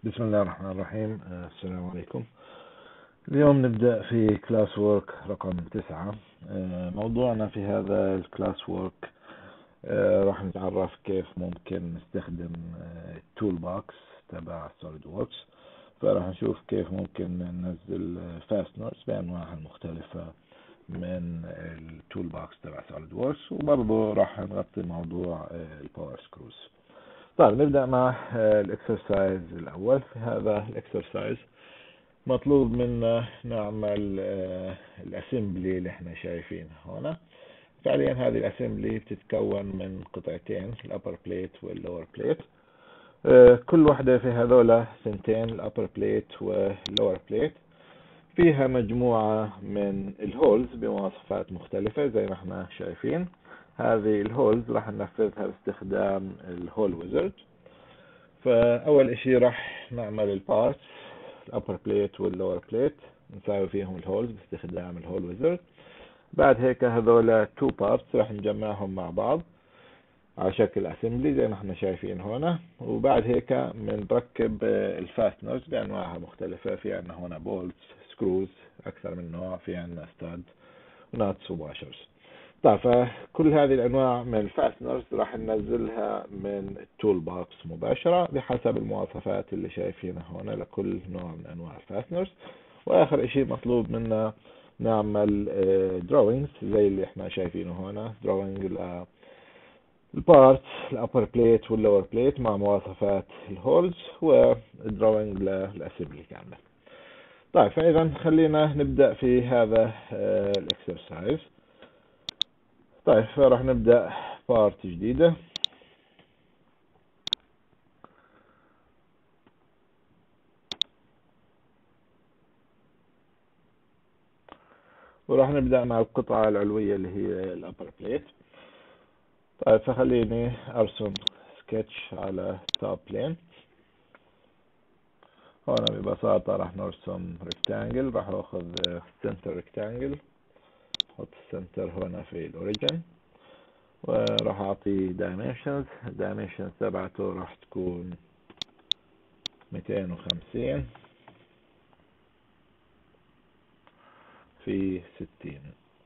بسم الله الرحمن الرحيم. السلام عليكم. اليوم نبدأ في كلاس وورك رقم 9. موضوعنا في هذا الكلاس وورك راح نتعرف كيف ممكن نستخدم التول بوكس تبع سوليد ووركس. فراح نشوف كيف ممكن ننزل فاستنرز بأنواعها المختلفة من التول بوكس تبع سوليد ووركس، وبرضه راح نغطي موضوع الباور سكروز. طيب نبدأ مع الاكسرسايز الأول. في هذا الاكسرسايز مطلوب منا نعمل الاسمبلي اللي احنا شايفينها هنا. فعليا هذه الاسمبلي بتتكون من قطعتين، الابر بليت واللور بليت. كل واحدة في هذولا سنتين، الابر بليت واللور بليت، فيها مجموعة من الهولز بمواصفات مختلفة زي ما احنا شايفين. هذه الهولز راح ننفذها باستخدام الهول ويزرد. فأول اشي راح نعمل البارتس، الابر بليت واللور بليت، نساوي فيهم الهولز باستخدام الهول ويزرد. بعد هيك هذولا تو بارتس راح نجمعهم مع بعض على شكل اسمبلي زي ما احنا شايفين هنا. وبعد هيك بنركب الفاستنرز بانواعها مختلفة. في عندنا هنا بولتس، سكروز، اكثر من نوع، في عندنا ستاد وناتس وواشرز. طيب فكل هذه الانواع من الفاستنرز راح ننزلها من التول بوكس مباشرة بحسب المواصفات اللي شايفينها هنا لكل نوع من انواع الفاستنرز. واخر اشي مطلوب منا نعمل دروينجز زي اللي احنا شايفينه هنا، دروينج البارتس، الابر بليت واللور بليت مع مواصفات الهولز، ودروينج للاسمبلي كاملة. طيب فاذا خلينا نبدأ في هذا الاكسرسايز. طيب فراح نبدأ بارت جديدة. وراح نبدأ مع القطعة العلوية اللي هي الأبر بليت. طيب فخليني أرسم سكتش على توب بلين. هنا ببساطة راح نرسم ريكتانجل. راح أخذ سنتر ريكتانجل، أحط السنتر هنا في الأوريجن، وراح أعطي دايمنشنز. الدايمنشنز تبعته راح تكون 250 في 60.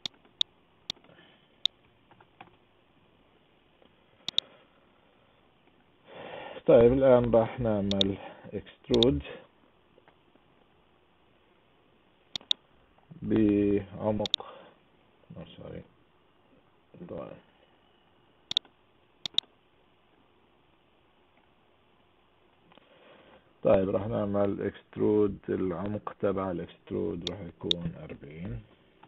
طيب الآن راح نعمل اكسترود بعمق طيب راح نعمل اكسترود. العمق تبع الاكسترود راح يكون 40.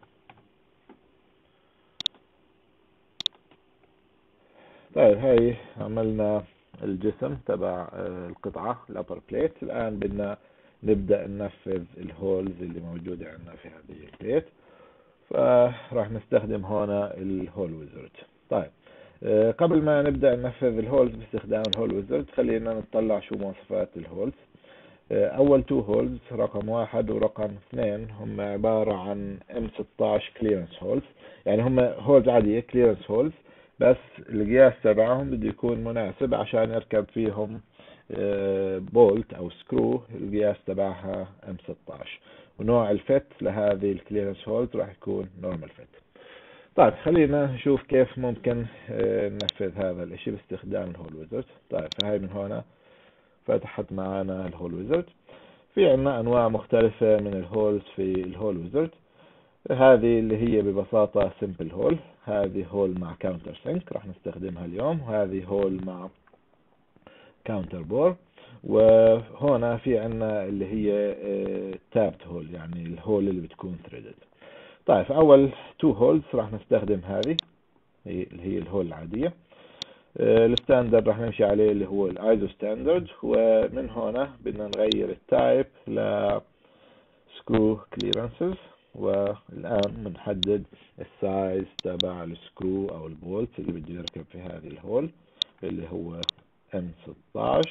طيب هاي عملنا الجسم تبع القطعة الابر بليت. الان بدنا نبدأ ننفذ الهولز اللي موجودة عندنا في هذه البليت. فراح نستخدم هنا الهول ويزرد. طيب قبل ما نبدأ ننفذ الهولز باستخدام الهول ويزرد، خلينا نطلع شو مواصفات الهولز. اول تو هولز رقم 1 ورقم 2 هم عبارة عن M16 كليرنس هولز. يعني هم هولز عادية كليرنس هولز، بس القياس تبعهم بده يكون مناسب عشان يركب فيهم بولت او سكرو القياس تبعها M16. ونوع الفت لهذه الكليرنس هولز راح يكون نورمال فت. طيب خلينا نشوف كيف ممكن ننفذ هذا الاشي باستخدام الهول ويزرد. طيب فهي من هنا فتحت معنا الهول ويزرد. في عنا انواع مختلفة من الهولز في الهول ويزرد. هذه اللي هي ببساطة سمبل هول. هذه هول مع كاونتر سينك راح نستخدمها اليوم، وهذه هول مع كاونتر بور. وهنا في عنا اللي هي تابت هول، يعني الهول اللي بتكون ثريدد. طيب فاول تو هولز راح نستخدم هذه اللي هي الهول العادية. الستاندرد راح نمشي عليه اللي هو الايزو ستاندرد. ومن هنا بدنا نغير التايب ل سكرو كليرنسز. والان بنحدد السايز تبع السكرو او البولت اللي بده يركب في هذه الهول اللي هو M16.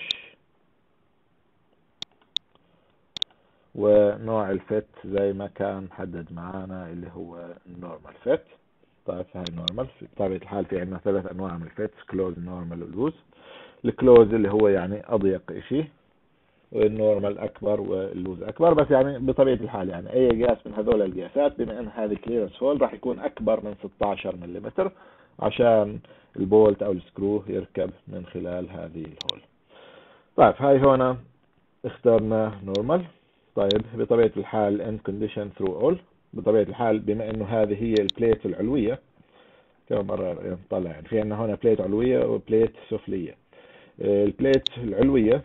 ونوع الفت زي ما كان محدد معانا اللي هو النورمال فت. طيب هاي نورمال. في طبيعة الحال في عندنا 3 انواع من الفيتس، كلوز، نورمال، ولوز. الكلوز اللي هو يعني اضيق اشي، والنورمال اكبر واللوز اكبر. بس يعني بطبيعة الحال يعني اي قياس من هذول القياسات، بما ان هذه كليرنس هول راح يكون اكبر من 16 ملم عشان البولت او السكرو يركب من خلال هذه الهول. طيب هاي هنا اخترنا نورمال. طيب بطبيعة الحال end condition through all. بطبيعة الحال بما انه هذه هي البليت العلوية، كما مرة نطلع يعني في عندنا هنا بليت علوية وبليت سفلية. البليت العلوية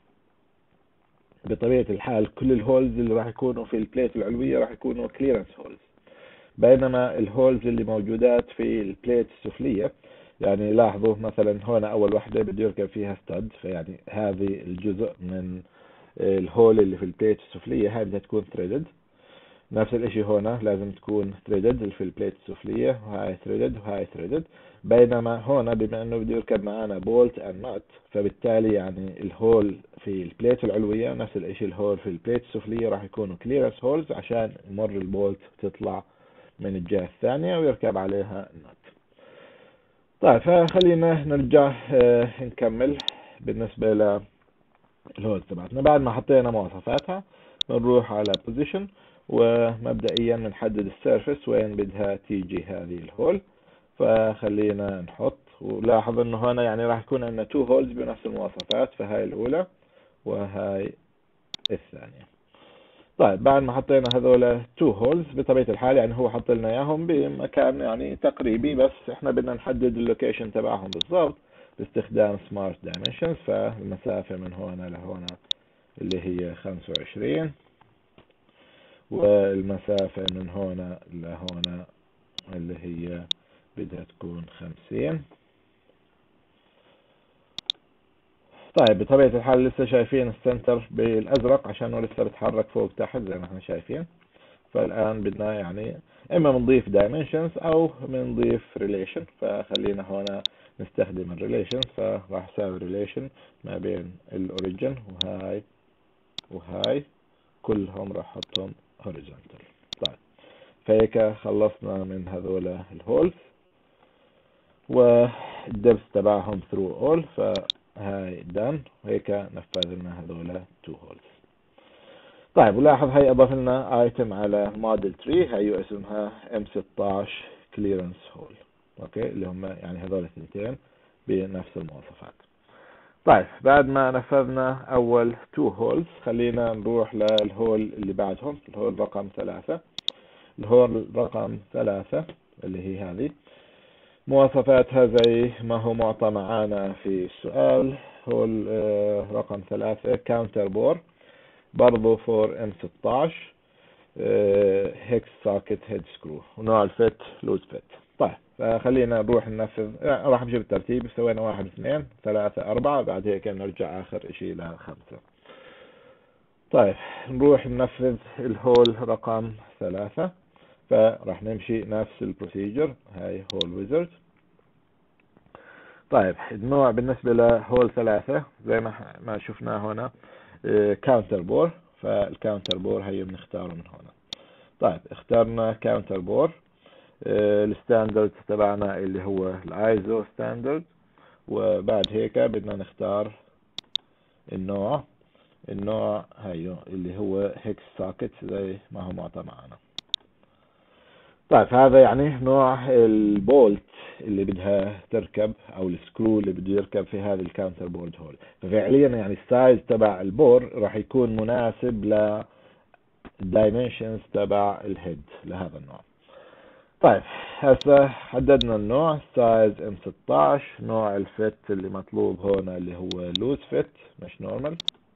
بطبيعة الحال كل الهولز اللي راح يكونوا في البليت العلوية راح يكونوا كليرنس هولز، بينما الهولز اللي موجودات في البليت السفلية، يعني لاحظوا مثلا هنا اول واحدة بده يركب فيها ستاد، فيعني هذه الجزء من الهول اللي في البليت السفلية هاي بدها تكون ثريدد. نفس الاشي هنا لازم تكون ثريدد في البليت السفلية، وهاي ثريدد وهاي ثريدد. بينما هنا بما انه بده يركب معنا بولت اند نوت، فبالتالي يعني الهول في البليت العلوية نفس الاشي الهول في البليت السفلية راح يكونوا كليرنس هولز عشان يمر البولت تطلع من الجهة الثانية ويركب عليها النوت. طيب فخلينا نرجع نكمل بالنسبة للهولز تبعتنا. بعد ما حطينا مواصفاتها بنروح على position، ومبدئيا بنحدد السيرفس وين بدها تيجي هذه الهول. فخلينا نحط، ولاحظ انه هنا يعني راح يكون عندنا 2 هولز بنفس المواصفات، فهاي الاولى وهاي الثانية. طيب بعد ما حطينا هذول 2 هولز بطبيعة الحال يعني هو حط لنا اياهم بمكان يعني تقريبي، بس احنا بدنا نحدد اللوكيشن تبعهم بالضبط باستخدام سمارت دايمنشنز. فالمسافة من هنا لهنا اللي هي 25، والمسافة من هنا لهنا اللي هي بدها تكون 50. طيب بطبيعة الحال لسه شايفين السنتر بالازرق عشانه لسه بتحرك فوق تحت زي ما احنا شايفين. فالان بدنا يعني اما بنضيف dimensions او بنضيف relation. فخلينا هنا نستخدم الريليشن، فراح اساوي relation ما بين الاوريجن وهاي وهاي، كلهم راح احطهم horizontal. طيب فهيك خلصنا من هذول الهولز والدبس تبعهم through all، فهاي done، وهيك نفذنا هذول 2 هولز. طيب ولاحظ هاي اضاف لنا ايتم على موديل 3، هي اسمها M16 clearance hole. اوكي اللي هم يعني هذول الثنتين بنفس المواصفات. طيب بعد ما نفذنا اول 2 هولز خلينا نروح للهول اللي بعدهم، الهول رقم 3. الهول رقم 3 اللي هي هذه مواصفاتها زي ما هو معطى معانا في السؤال. هول رقم 3 كاونتر بور، برضو فور M16 هيكس ساكت هيد سكرو، ونوع الفت لوز فت. طيب فخلينا نروح ننفذ، راح نجيب الترتيب. سوينا 1 2 3 4، بعد هيك نرجع اخر اشي ل 5. طيب نروح ننفذ الهول رقم 3. فراح نمشي نفس البروسيجر، هاي هول ويزرد. طيب النوع بالنسبة لهول 3 زي ما شفناه هنا كاونتر بور، فالكاونتر بور هي بنختاره من هنا. طيب اخترنا كاونتر بور. الستاندرد تبعنا اللي هو الايزو ستاندرد، وبعد هيك بدنا نختار النوع هيو اللي هو هيكس ساكت زي ما هو معطى معنا. طيب هذا يعني نوع البولت اللي بدها تركب او السكرو اللي بده يركب في هذا الكاونتر بورد هول. ففعليا يعني السايز تبع البور راح يكون مناسب ل الدايمنشنز تبع الهيد لهذا النوع. طيب هسه حددنا النوع سايز M16، نوع الفت اللي مطلوب هنا اللي هو لوز فت مش نورمال،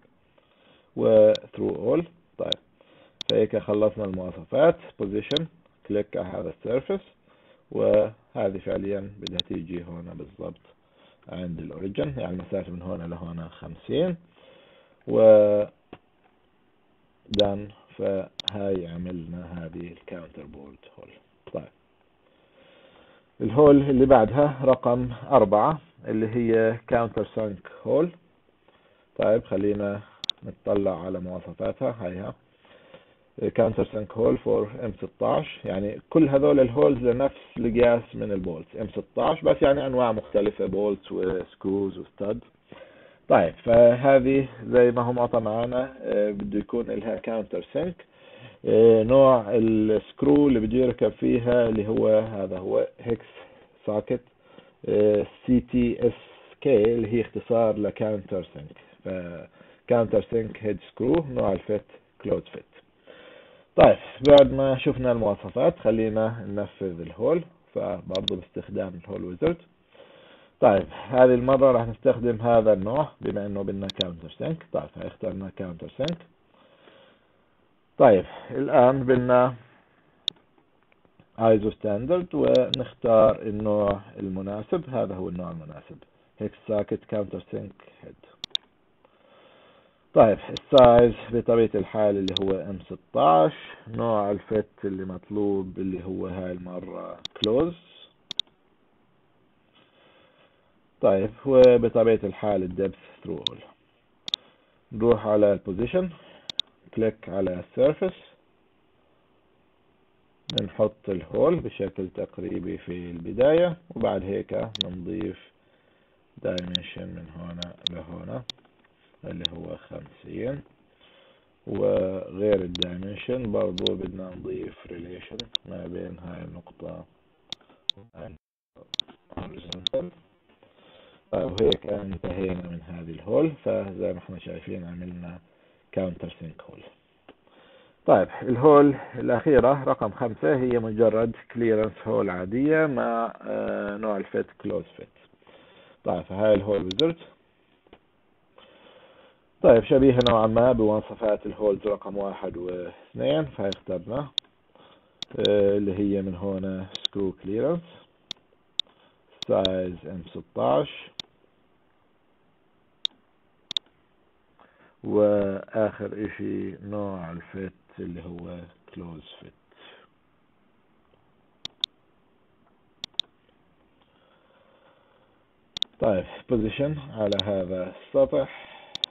وثرو اول. طيب فهيك خلصنا المواصفات. بوزيشن كليك على هذا السيرفس، وهذه فعليا بدها تيجي هنا بالضبط عند الاوريجن، يعني المسافة من هنا لهنا 50 و دان. فهاي عملنا هذه الكاونتر بورد هول. طيب الهول اللي بعدها رقم 4 اللي هي كاونتر سانك هول. طيب خلينا نطلع على مواصفاتها. هيها كاونتر سانك هول فور M16، يعني كل هذول الهولز لنفس القياس من البولت M16، بس يعني انواع مختلفة، بولت وسكروز وستاد. طيب فهذه زي ما هو معطى معانا بده يكون لها كاونتر سينك. نوع السكرو اللي بده يركب فيها اللي هو هذا هو هيكس ساكت CTSK اللي هي اختصار لكاونتر سينك. فكاونتر سينك هيد سكرو نوع الفيت كلوز فيت. طيب بعد ما شفنا المواصفات خلينا ننفذ الهول، فبرضه باستخدام الهول ويزرد. طيب هذه المرة راح نستخدم هذا النوع بما انه بدنا كاونتر سينك. طيب اخترنا كاونتر سينك. طيب الان بدنا ايزو ستاندرد ونختار النوع المناسب. هذا هو النوع المناسب هيكس ساكت كاونتر سينك هيد. طيب السايز بطبيعة الحال اللي هو M16. نوع الفت اللي مطلوب اللي هو هاي المرة كلوز. طيب وبطبيعة الحال الدبث ثرو اول. نروح على البوزيشن، كليك على السيرفيس، بنحط الهول بشكل تقريبي في البداية، وبعد هيك بنضيف دايمنشن من هنا لهنا اللي هو 50. وغير الدايمنشن برضو بدنا نضيف ريليشن ما بين هاي النقطة وهاي الهوريزونتال. وهيك انتهينا من هذه الهول. فزي ما احنا شايفين عملنا كاونتر سينك هول. طيب الهول الأخيرة رقم 5 هي مجرد كليرنس هول عادية مع نوع الفيت كلوز فيت. طيب فهاي الهول ويزرد. طيب شبيهة نوعا ما بمواصفات الهولز رقم 1 و 2. فهي اخترنا اللي هي من هنا سكرو كليرنس سايز M16. واخر اشي نوع الفيت اللي هو كلوز فيت. طيب بوزيشن على هذا السطح،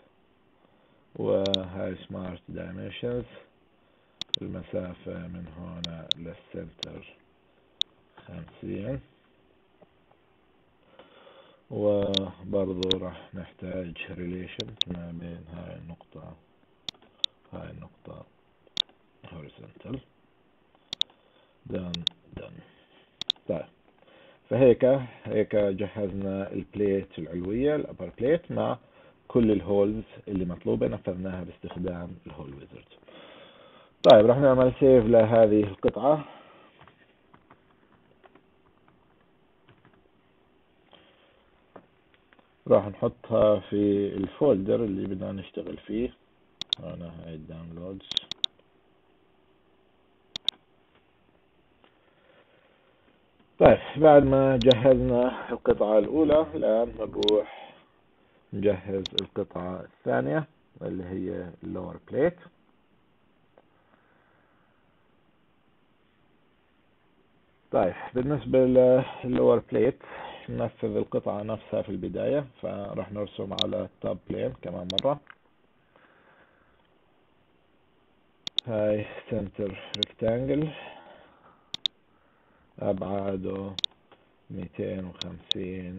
وهاي سمارت دايمنشنز. المسافة من هنا للسنتر 50. وبرضو راح نحتاج ريليشن ما بين هاي النقطة وهاي النقطة horizontal. done. طيب فهيك جهزنا البليت العلوية الابر بليت مع كل الهولز اللي مطلوبة، نفذناها باستخدام الهول ويزرد. طيب راح نعمل سيف لهذه القطعة. راح نحطها في الفولدر اللي بدنا نشتغل فيه. هنا هاي الداونلودز. طيب بعد ما جهزنا القطعة الأولى الآن نروح نجهز القطعة الثانية اللي هي اللور بليت. طيب بالنسبة للور بليت ننفذ القطعة نفسها في البداية. فراح نرسم على التوب بلين كمان مرة. هاي سنتر ريكتانجل أبعاده 250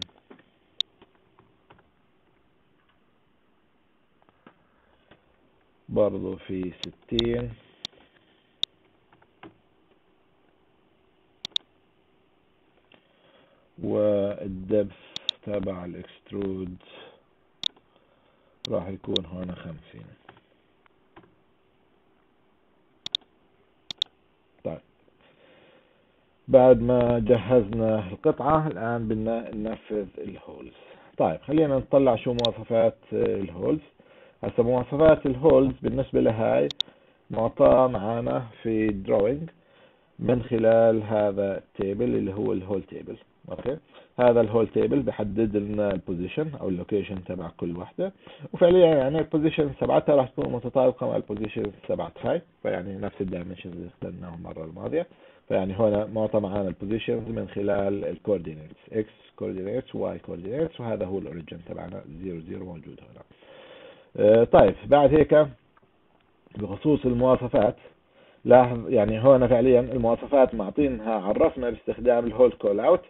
برضو في 60. والدبث تبع الاكسترود راح يكون هنا 50. طيب بعد ما جهزنا القطعة الآن بدنا ننفذ الهولز. طيب خلينا نطلع شو مواصفات الهولز. هسه مواصفات الهولز بالنسبة لهاي معطاة معانا في دروينج من خلال هذا التيبل اللي هو الهول تيبل. اوكي هذا الهول تيبل بحدد لنا البوزيشن او اللوكيشن تبع كل وحده، وفعليا يعني البوزيشن تبعتها راح تكون متطابقه مع البوزيشن تبعت هاي. فيعني نفس الدايمنشنز اللي اخترناهم المره الماضيه. فيعني هنا معطى معانا البوزيشنز من خلال الكوردينيتس اكس كوردينيتس واي كوردينيتس، وهذا هو الاوريجن تبعنا 00 موجود هنا. طيب بعد هيك بخصوص المواصفات لاحظ يعني هنا فعليا المواصفات معطينها عرفنا باستخدام الهول كول اوت،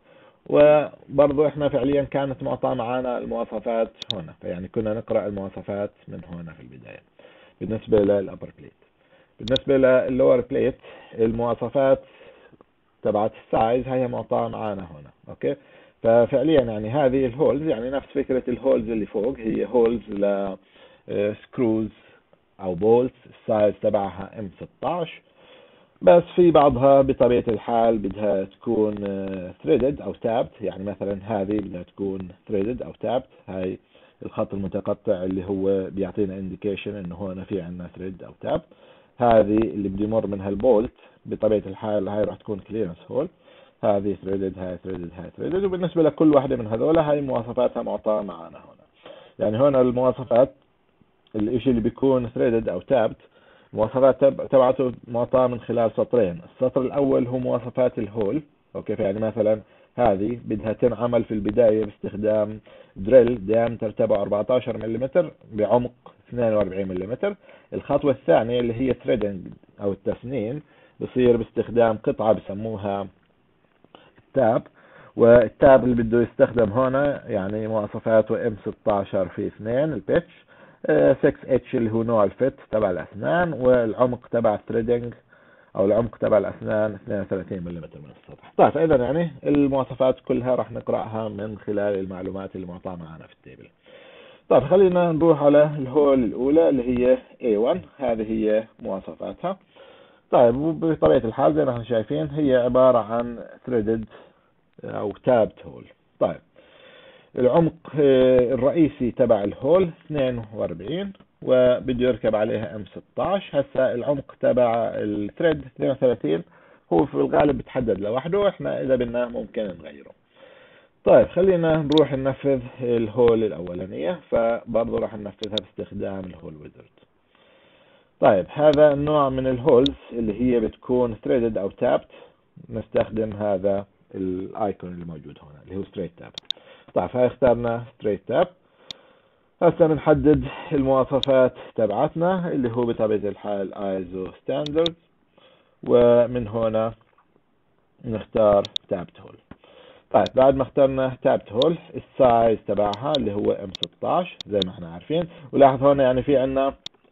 وبرضو احنا فعليا كانت معطاة معانا المواصفات هنا، فيعني كنا نقرأ المواصفات من هنا في البداية بالنسبة للأبر بليت. بالنسبة لللور بليت المواصفات تبعت السايز هي معطاة معانا هنا. اوكي، ففعليا يعني هذه الهولز يعني نفس فكرة الهولز اللي فوق، هي هولز ل سكروز او بولتس، السايز تبعها M16، بس في بعضها بطبيعة الحال بدها تكون ثريدد او تابت. يعني مثلا هذه بدها تكون ثريدد او تابت، هاي الخط المتقطع اللي هو بيعطينا انديكيشن انه هون في عندنا ثريد او تابت. هذه اللي بدي يمر منها البولت بطبيعة الحال هاي راح تكون كليرنس هول، هذه ثريدد هاي ثريدد هاي ثريدد. وبالنسبة لكل واحدة من هذول هاي مواصفاتها معطاة معنا هنا. يعني هنا المواصفات الاشي اللي بيكون ثريدد او تابت مواصفات تبعته معطاة من خلال سطرين. السطر الاول هو مواصفات الهول. اوكي، يعني مثلا هذه بدها تنعمل في البداية باستخدام دريل ديامتر تبعه 14 ملم بعمق 42 ملم. الخطوة الثانية اللي هي ثريدنج او التسنين بصير باستخدام قطعة بسموها تاب، والتاب اللي بده يستخدم هنا يعني مواصفاته M16 في 2 البيتش، 6H اللي هو نوع الفت تبع الأسنان، والعمق تبع الثريدنج أو العمق تبع الأسنان 32 ملم من السطح. طيب فإذا يعني المواصفات كلها راح نقرأها من خلال المعلومات اللي معطاة معنا في التيبل. طيب خلينا نروح على الهول الأولى اللي هي A1، هذه هي مواصفاتها. طيب وبطبيعة الحال زي ما احنا شايفين هي عبارة عن threaded أو tabbed هول. طيب العمق الرئيسي تبع الهول 42 وبده يركب عليها M16. هسا العمق تبع الثريد 32 هو في الغالب بتحدد لوحده، احنا اذا بدنا ممكن نغيره. طيب خلينا نروح ننفذ الهول الاولانية، فبرضه راح ننفذها باستخدام الهول ويزرد. طيب هذا النوع من الهولز اللي هي بتكون threaded او tapped، نستخدم هذا الايكون اللي موجود هنا اللي هو straight tap. طيب هاي اخترنا straight tap. هسه بنحدد المواصفات تبعتنا اللي هو بطبيعة الحال ISO standard، ومن هنا نختار tapped hole. طيب بعد ما اخترنا tapped hole السايز تبعها اللي هو M16 زي ما احنا عارفين. ولاحظ هنا يعني في عنا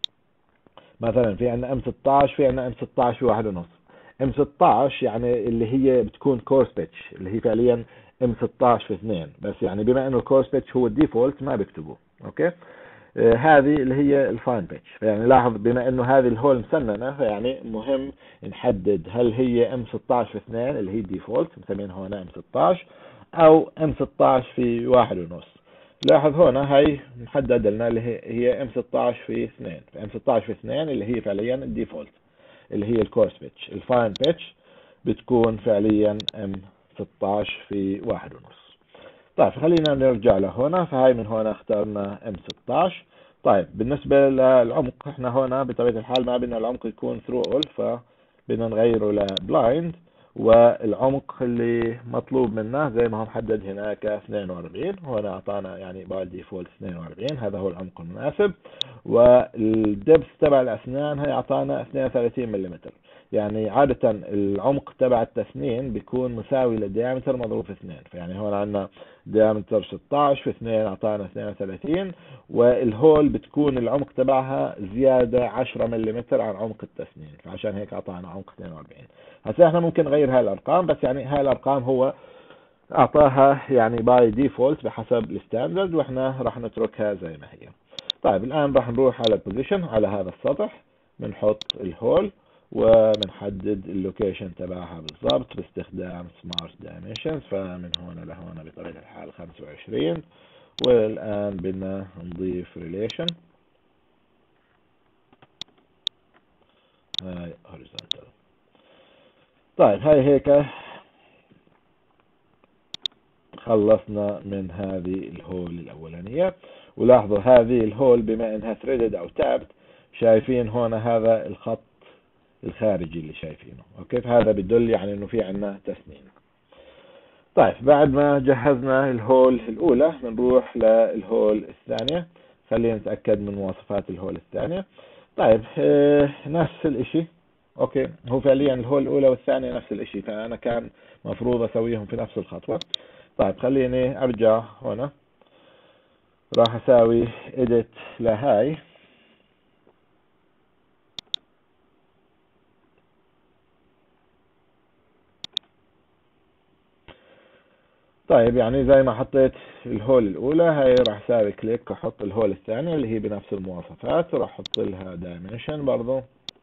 مثلا في عنا M16 في عنا M16 في 1.5. M16 يعني اللي هي بتكون كورس بيتش اللي هي فعليا M16 في 2، بس يعني بما انه الكورس بيتش هو الديفولت ما بيكتبوه. اوكي، هذه اللي هي الفاين بيتش. فيعني لاحظ بما انه هذه الهول مسننه فيعني مهم نحدد هل هي M16 في 2 اللي هي الديفولت مسمينها هنا M16 او M16 في 1.5. لاحظ هنا هاي محدد لنا اللي هي M16 في 2. M16 في 2 اللي هي فعليا الديفولت اللي هي الكورس بيتش. الفاين بيتش بتكون فعليا M16 في 1.5. طيب خلينا نرجع لهنا، فهاي من هنا اخترنا M16. طيب بالنسبة للعمق احنا هنا بطبيعة الحال ما بدنا العمق يكون through all، فبدنا نغيره لبلايند، والعمق اللي مطلوب منا زي ما هو محدد هناك 42. هنا اعطانا يعني باي ديفولت 42، هذا هو العمق المناسب. والدبس تبع الاسنان هي اعطانا 32 ملم. يعني عادة العمق تبع التسنين بيكون مساوي للديامتر مضروب في 2، فيعني هون عندنا ديامتر 16 في 2 اعطانا 32، والهول بتكون العمق تبعها زيادة 10 ملم عن عمق التسنين، فعشان هيك اعطانا عمق 42. هسه احنا ممكن نغير هاي الارقام، بس يعني هاي الارقام هو اعطاها يعني باي ديفولت بحسب الستاندرد، واحنا راح نتركها زي ما هي. طيب الان راح نروح على البوزيشن على هذا السطح، بنحط الهول وبنحدد اللوكيشن تبعها بالضبط باستخدام سمارت دايمنشنز، فمن هنا لهنا بطبيعة الحال 25. والآن بدنا نضيف ريليشن هاي horizontal. طيب هاي هيك خلصنا من هذه الهول الأولانية. ولاحظوا هذه الهول بما انها threaded او tabbed، شايفين هنا هذا الخط الخارجي اللي شايفينه. اوكي، فهذا بدل يعني انه في عنا تسنين. طيب بعد ما جهزنا الهول الاولى بنروح للهول الثانية. خلينا نتأكد من مواصفات الهول الثانية. طيب نفس الاشي. اوكي، هو فعليا الهول الاولى والثانية نفس الاشي، فانا كان مفروض اسويهم في نفس الخطوة. طيب خليني ارجع هنا، راح اساوي edit لهاي. طيب يعني زي ما حطيت الهول الاولى، هاي راح اساوي كليك احط الهول الثانية اللي هي بنفس المواصفات، وراح احط لها دايمنشن برضو،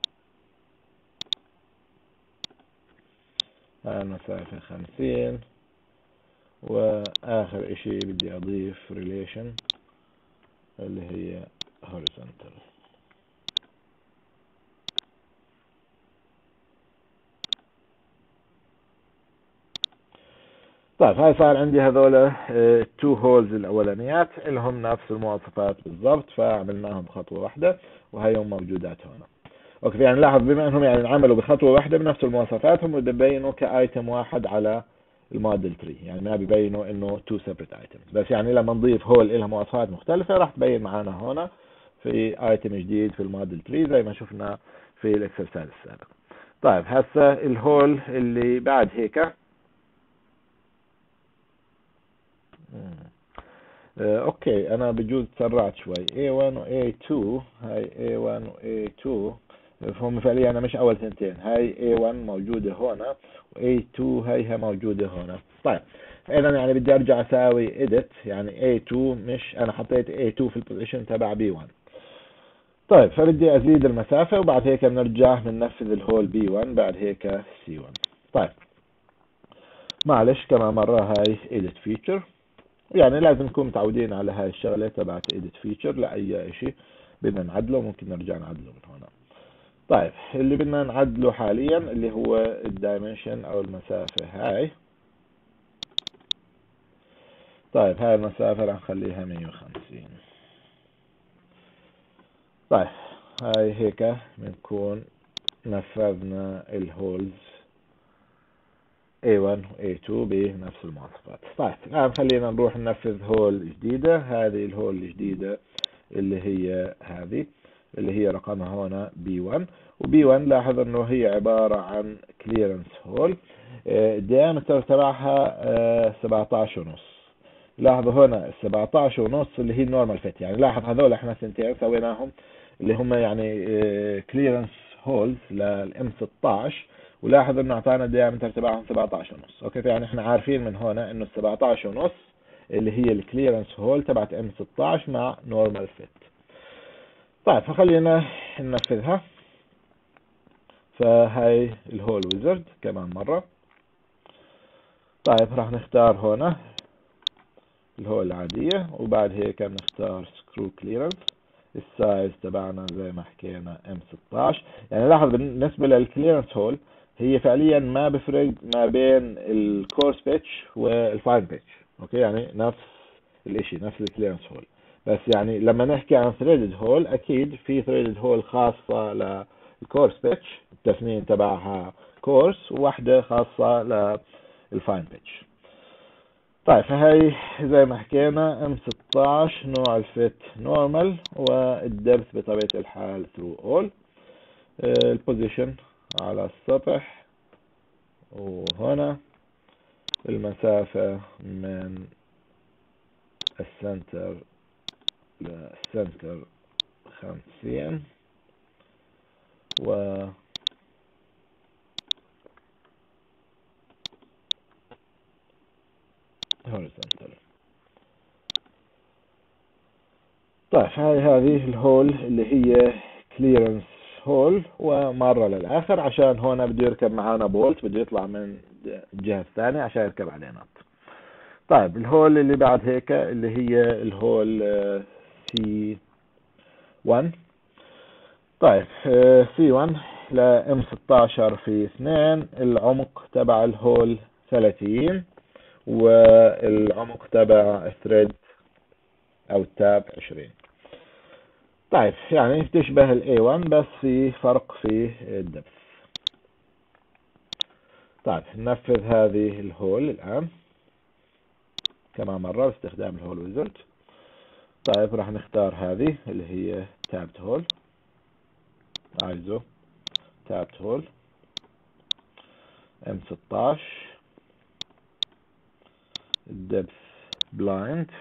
هاي المسافة 50. واخر اشي بدي اضيف ريليشن اللي هي horizontal. طيب هاي صار عندي هذول التو هولز الاولانيات لهم نفس المواصفات بالضبط، فعملناهم بخطوة واحدة وهيهم موجودات هنا. اوكي، يعني لاحظ بما انهم يعني عملوا بخطوة واحدة بنفس المواصفات، هم بيبينوا كايتم واحد على الموديل تري، يعني ما بيبينوا انه تو سيبريت ايتمز. بس يعني لما نضيف هول لها مواصفات مختلفة راح تبين معنا هنا في ايتم جديد في الموديل تري زي ما شفنا في الاكسرسايز السابق. طيب هسه الهول اللي بعد هيك. اوكي انا بجوز تسرعت شوي. A1 و A2، هاي A1 و A2 هم فعليا انا مش اول ثنتين، هاي A1 موجودة هنا و A2 هيها موجودة هنا. طيب اذا يعني بدي ارجع اساوي edit، يعني A2 مش انا حطيت A2 في البوزيشن تبع B1. طيب فبدي ازيد المسافة وبعد هيك بنرجع بننفذ الهول B1 بعد هيك C1. طيب معلش كمان مرة هاي edit feature، يعني لازم نكون متعودين على هاي الشغلة تبعت edit feature لأي اشي بدنا نعدله، ممكن نرجع نعدله من هنا. طيب اللي بدنا نعدله حاليا اللي هو الدايمنشن او المسافة هاي. طيب هاي المسافة راح نخليها 150. طيب هاي هيك بنكون نفذنا الهولز A1 و A2 بنفس المواصفات. طيب الآن خلينا نروح ننفذ هول جديدة. هذه الهول الجديدة اللي هي هذه اللي هي رقمها هنا B1، و B1 لاحظ انه هي عبارة عن clearance hole، الديامتر تبعها 17 ونص. لاحظوا هنا ال 17 ونص اللي هي النورمال فيت، يعني لاحظ هذول احنا سنتين سويناهم اللي هم يعني كليرنس هولز للام 16، ولاحظ انه اعطانا الديامتر تبعهم 17 ونص. اوكي يعني احنا عارفين من هنا انه ال 17 ونص اللي هي الكليرنس هول تبعت ام 16 مع نورمال فيت. طيب فخلينا ننفذها. فهاي الهول ويزرد كمان مرة. طيب راح نختار هنا الهول العادية وبعد هيك بنختار سكرو كليرنس. السايز تبعنا زي ما حكينا ام 16. يعني لاحظ بالنسبة للكليرنس هول هي فعليا ما بفرق ما بين الكورس بيتش والفاين بيتش. اوكي يعني نفس الاشي نفس الكليرنس هول، بس يعني لما نحكي عن ثريدد هول اكيد في ثريدد هول خاصة للكورس بيتش التسمين تبعها كورس، وواحدة خاصة للفاين بيتش. طيب فهي زي ما حكينا ام 16 نوع الفيت نورمال، والدبث بطبيعة الحال ثرو اول. البوزيشن على السطح، وهنا المسافة من السنتر للسنتر 50، و horizontal. طيب هذه الهول اللي هي كليرنس هول ومرة للآخر، عشان هون بده يركب معانا بولت بده يطلع من الجهة الثانية عشان يركب عليه نط. طيب الهول اللي بعد هيك اللي هي الهول سي 1. طيب سي 1 لام 16 في 2، العمق تبع الهول 30 والعمق تبع الثريد او التاب 20. طيب يعني تشبه ال A1 بس في فرق في الدبث. طيب ننفذ هذه الهول الآن كمان مرة باستخدام الهول ويزرد. طيب راح نختار هذه اللي هي تابت هول، ايزو تابت هول ام 16 الدبث بلايند،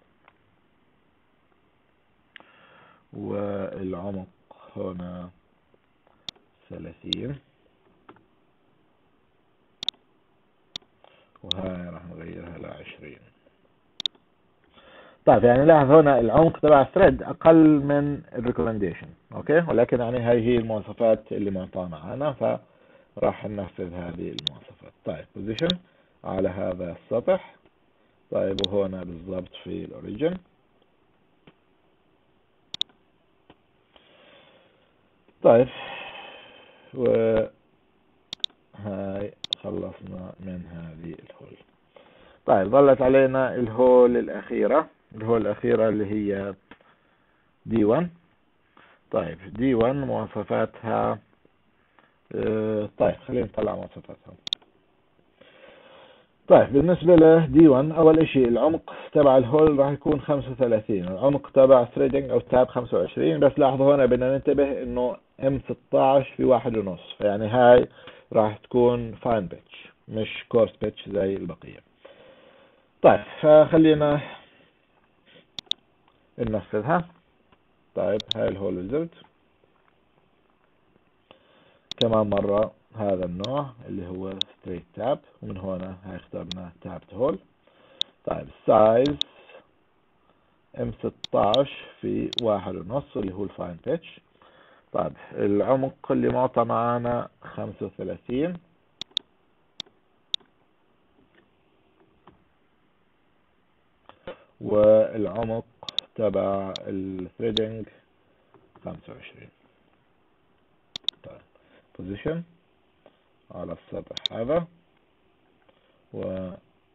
والعمق هنا 30، وهاي راح نغيرها ل20. طيب يعني لاحظ هنا العمق تبع الثريد اقل من الريكومنديشن، اوكي، ولكن يعني هاي هي المواصفات اللي معطاة معنا، فراح ننفذ هذه المواصفات. طيب بوزيشن على هذا السطح. طيب وهنا بالضبط في الاوريجن. طيب وهاي خلصنا من هذه الهول. طيب ظلت علينا الهول الأخيرة اللي هي D1. طيب D1 مواصفاتها طيب خلينا نطلع مواصفاتها. طيب بالنسبة ل D1 أول إشي العمق تبع الهول راح يكون 35، العمق تبع threading أو تاب 25، بس لاحظوا هنا بدنا ننتبه إنه M16 في 1.5، فيعني هاي راح تكون fine pitch مش coarse pitch زي البقية. طيب فخلينا ننفذها. طيب هاي الهول ويزرد كمان مرة، هذا النوع اللي هو straight tab، ومن هنا هاي اخترنا tabbed hole. طيب السايز M16 في 1.5 اللي هو الفاين بيتش. طيب العمق اللي معطى معانا 35، والعمق تبع الثريدنج 25. طيب position على السطح هذا، و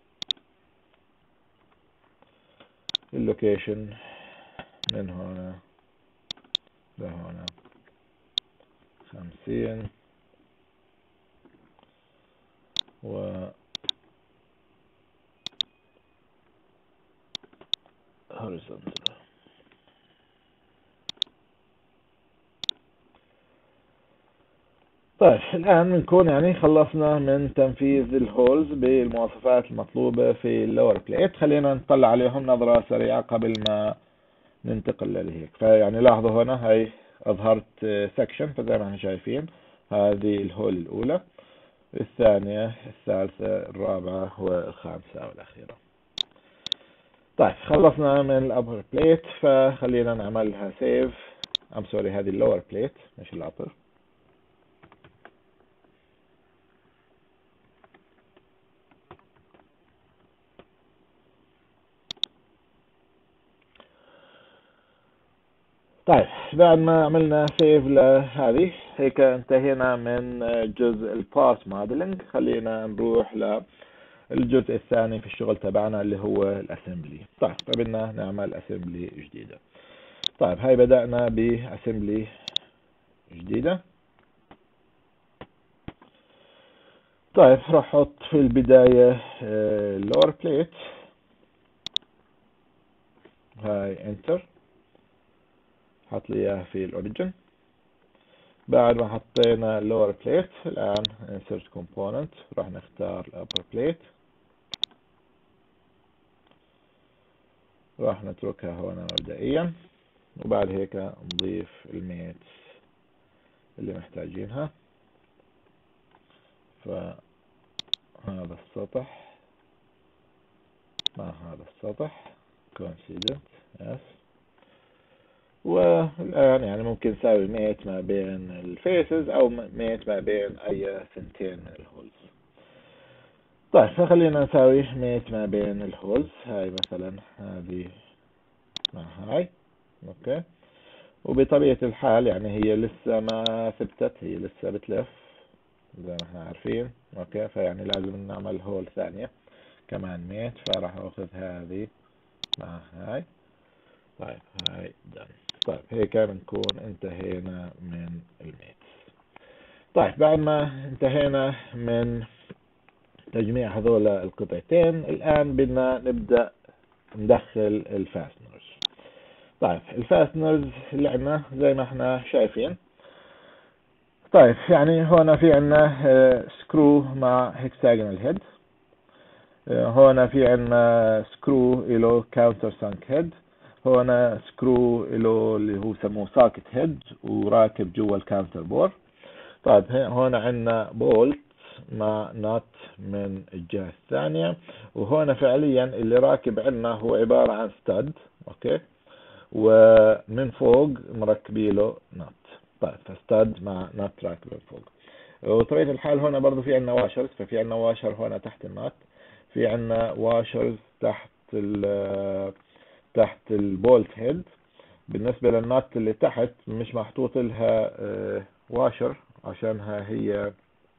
اللوكيشن من هنا لهنا 50، و horizontal. طيب الآن بنكون يعني خلصنا من تنفيذ الهولز بالمواصفات المطلوبة في اللور بليت. خلينا نطلع عليهم نظرة سريعة قبل ما ننتقل لهيك. فيعني لاحظوا هنا هاي أظهرت سكشن، فزي ما احنا شايفين هذه الهول الأولى، الثانية، الثالثة، الرابعة، والخامسة والأخيرة. طيب خلصنا من الأبر بليت، فخلينا نعملها سيف. سوري، هذه اللور بليت مش الأبر. طيب بعد ما عملنا سيف لهذه هيك انتهينا من جزء البارت موديلنج. خلينا نروح للجزء الثاني في الشغل تبعنا اللي هو الاسمبلي. طيب فبدنا نعمل اسمبلي جديدة. طيب هاي بدأنا باسمبلي جديدة. طيب راح احط في البداية اللور بليت، هاي انتر، حط لي اياها في الاوريجن. بعد ما حطينا lower plate الآن insert component، راح نختار upper plate، راح نتركها هنا مبدئيا، وبعد هيك نضيف الميتس اللي محتاجينها. فهذا السطح مع هذا السطح coincident yes. والآن يعني ممكن نساوي ميت ما بين الفيسز أو ميت ما بين أي ثنتين من الهولز. طيب فخلينا نساوي ميت ما بين الهولز، هاي مثلا هذه مع هاي، اوكي. وبطبيعة الحال يعني هي لسه ما ثبتت، هي لسه بتلف زي ما احنا عارفين، اوكي. فيعني لازم نعمل هول ثانية كمان ميت، فراح اخذ هذه مع هاي. طيب هاي دن. طيب هيك بنكون انتهينا من الميت. طيب بعد ما انتهينا من تجميع هذول القطعتين، الآن بدنا نبدأ ندخل الفاستنرز. طيب الفاستنرز اللي عندنا زي ما احنا شايفين. طيب يعني هنا في عندنا سكرو مع هكساجونال هيد. هنا في عندنا سكرو له كاونتر سانك هيد، هنا سكرو له اللي هو سموه ساكت هيد وراكب جوا الكاونتر بور. طيب هنا عندنا بولت مع نات من الجهة الثانية، وهنا فعليا اللي راكب عندنا هو عبارة عن ستاد، اوكي، ومن فوق مركبي له نات. طيب فستاد مع نات راكب من فوق. وطريقة الحال هنا برضو في عندنا واشرز، ففي عندنا واشر هنا تحت النات، في عندنا واشرز تحت البولت هيد. بالنسبة للنات اللي تحت مش محطوط لها واشر عشانها هي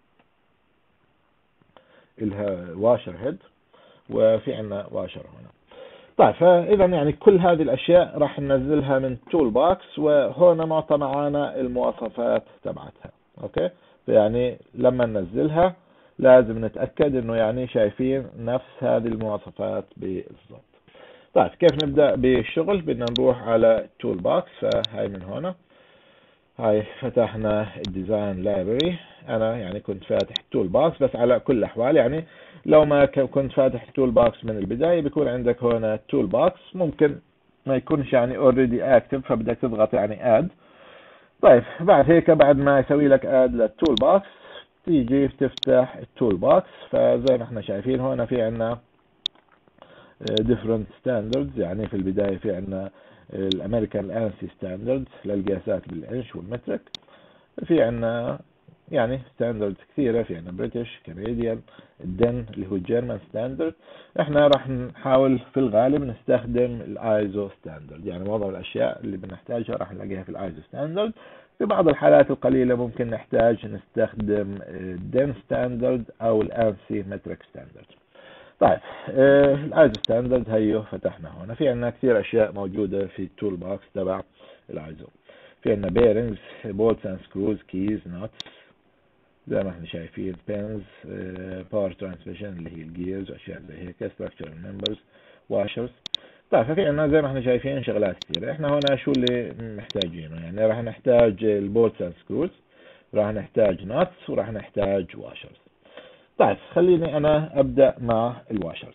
لها واشر هيد، وفي عندنا واشر هنا. طيب فاذا يعني كل هذه الاشياء راح ننزلها من تول باكس، وهنا معطى معانا المواصفات تبعتها، اوكي. يعني لما ننزلها لازم نتاكد انه يعني شايفين نفس هذه المواصفات بالضبط. طيب كيف نبدا بالشغل؟ بدنا نروح على تول باكس، فهاي من هنا، هاي فتحنا الديزاين لايبرري. انا يعني كنت فاتح تول باكس، بس على كل الاحوال يعني لو ما كنت فاتح تول باكس من البدايه بيكون عندك هنا تول باكس، ممكن ما يكونش يعني اوريدي اكتف، فبدك تضغط يعني اد. طيب بعد هيك بعد ما يسوي لك اد للتول باكس تيجي تفتح التول باكس. فزي ما احنا شايفين هنا في عندنا different standards. يعني في البداية في عندنا الامريكان انسي ستاندردز للقياسات بالانش والمترك، في عندنا يعني ستاندردز كثيرة، في عندنا بريتش، كنديان، الدن اللي هو الجيرمان ستاندرد. احنا راح نحاول في الغالب نستخدم الايزو ستاندرد، يعني معظم الاشياء اللي بنحتاجها راح نلاقيها في الايزو ستاندرد. في بعض الحالات القليلة ممكن نحتاج نستخدم الدن ستاندرد او الانسي مترك ستاندرد. طيب الايزو ستاندرد هيو فتحنا هنا، في عندنا كثير اشياء موجودة في التول باكس تبع الايزو. في عندنا بيرنجز، بولتس اند سكروز، كيز، نوتس، زي ما احنا شايفين، بينز، باور ترانسميشن اللي هي الجيرز واشياء زي هيك، ستراكشر ممبرز، واشرز. طيب ففي عندنا زي ما احنا شايفين شغلات كثيرة. احنا هنا شو اللي محتاجينه؟ يعني راح نحتاج البولتس اند سكروز، راح نحتاج نوتس، وراح نحتاج واشرز. طيب خليني انا ابدا مع الواشرز.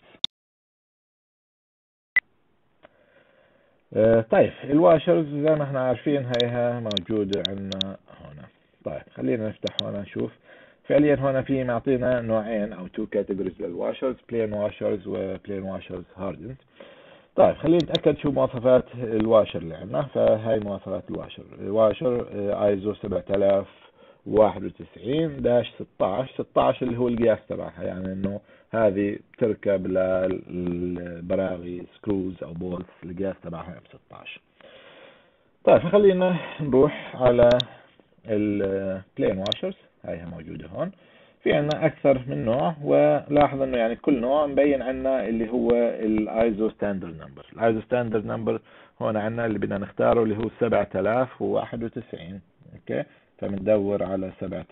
طيب الواشرز زي ما احنا عارفين هيها موجودة عندنا هنا. طيب خلينا نفتح هنا نشوف. فعليا هنا في معطينا نوعين او تو كاتيجوريز للواشرز، بلين واشرز وبلين واشرز هاردنز. طيب خلينا نتأكد شو مواصفات الواشر اللي عندنا. فهاي مواصفات الواشر ايزو 7091-16 16 اللي هو القياس تبعها، يعني انه هذه تركب للبراغي سكروز او بولز، القياس تبعها M16. طيب فخلينا نروح على البلين واشرز، هاي موجودة هون. في عنا اكثر من نوع، ولاحظ انه يعني كل نوع مبين عنا اللي هو الايزو ستاندرد نمبر. الايزو ستاندرد نمبر هون عنا اللي بدنا نختاره اللي هو 7091. اوكي، فبندور على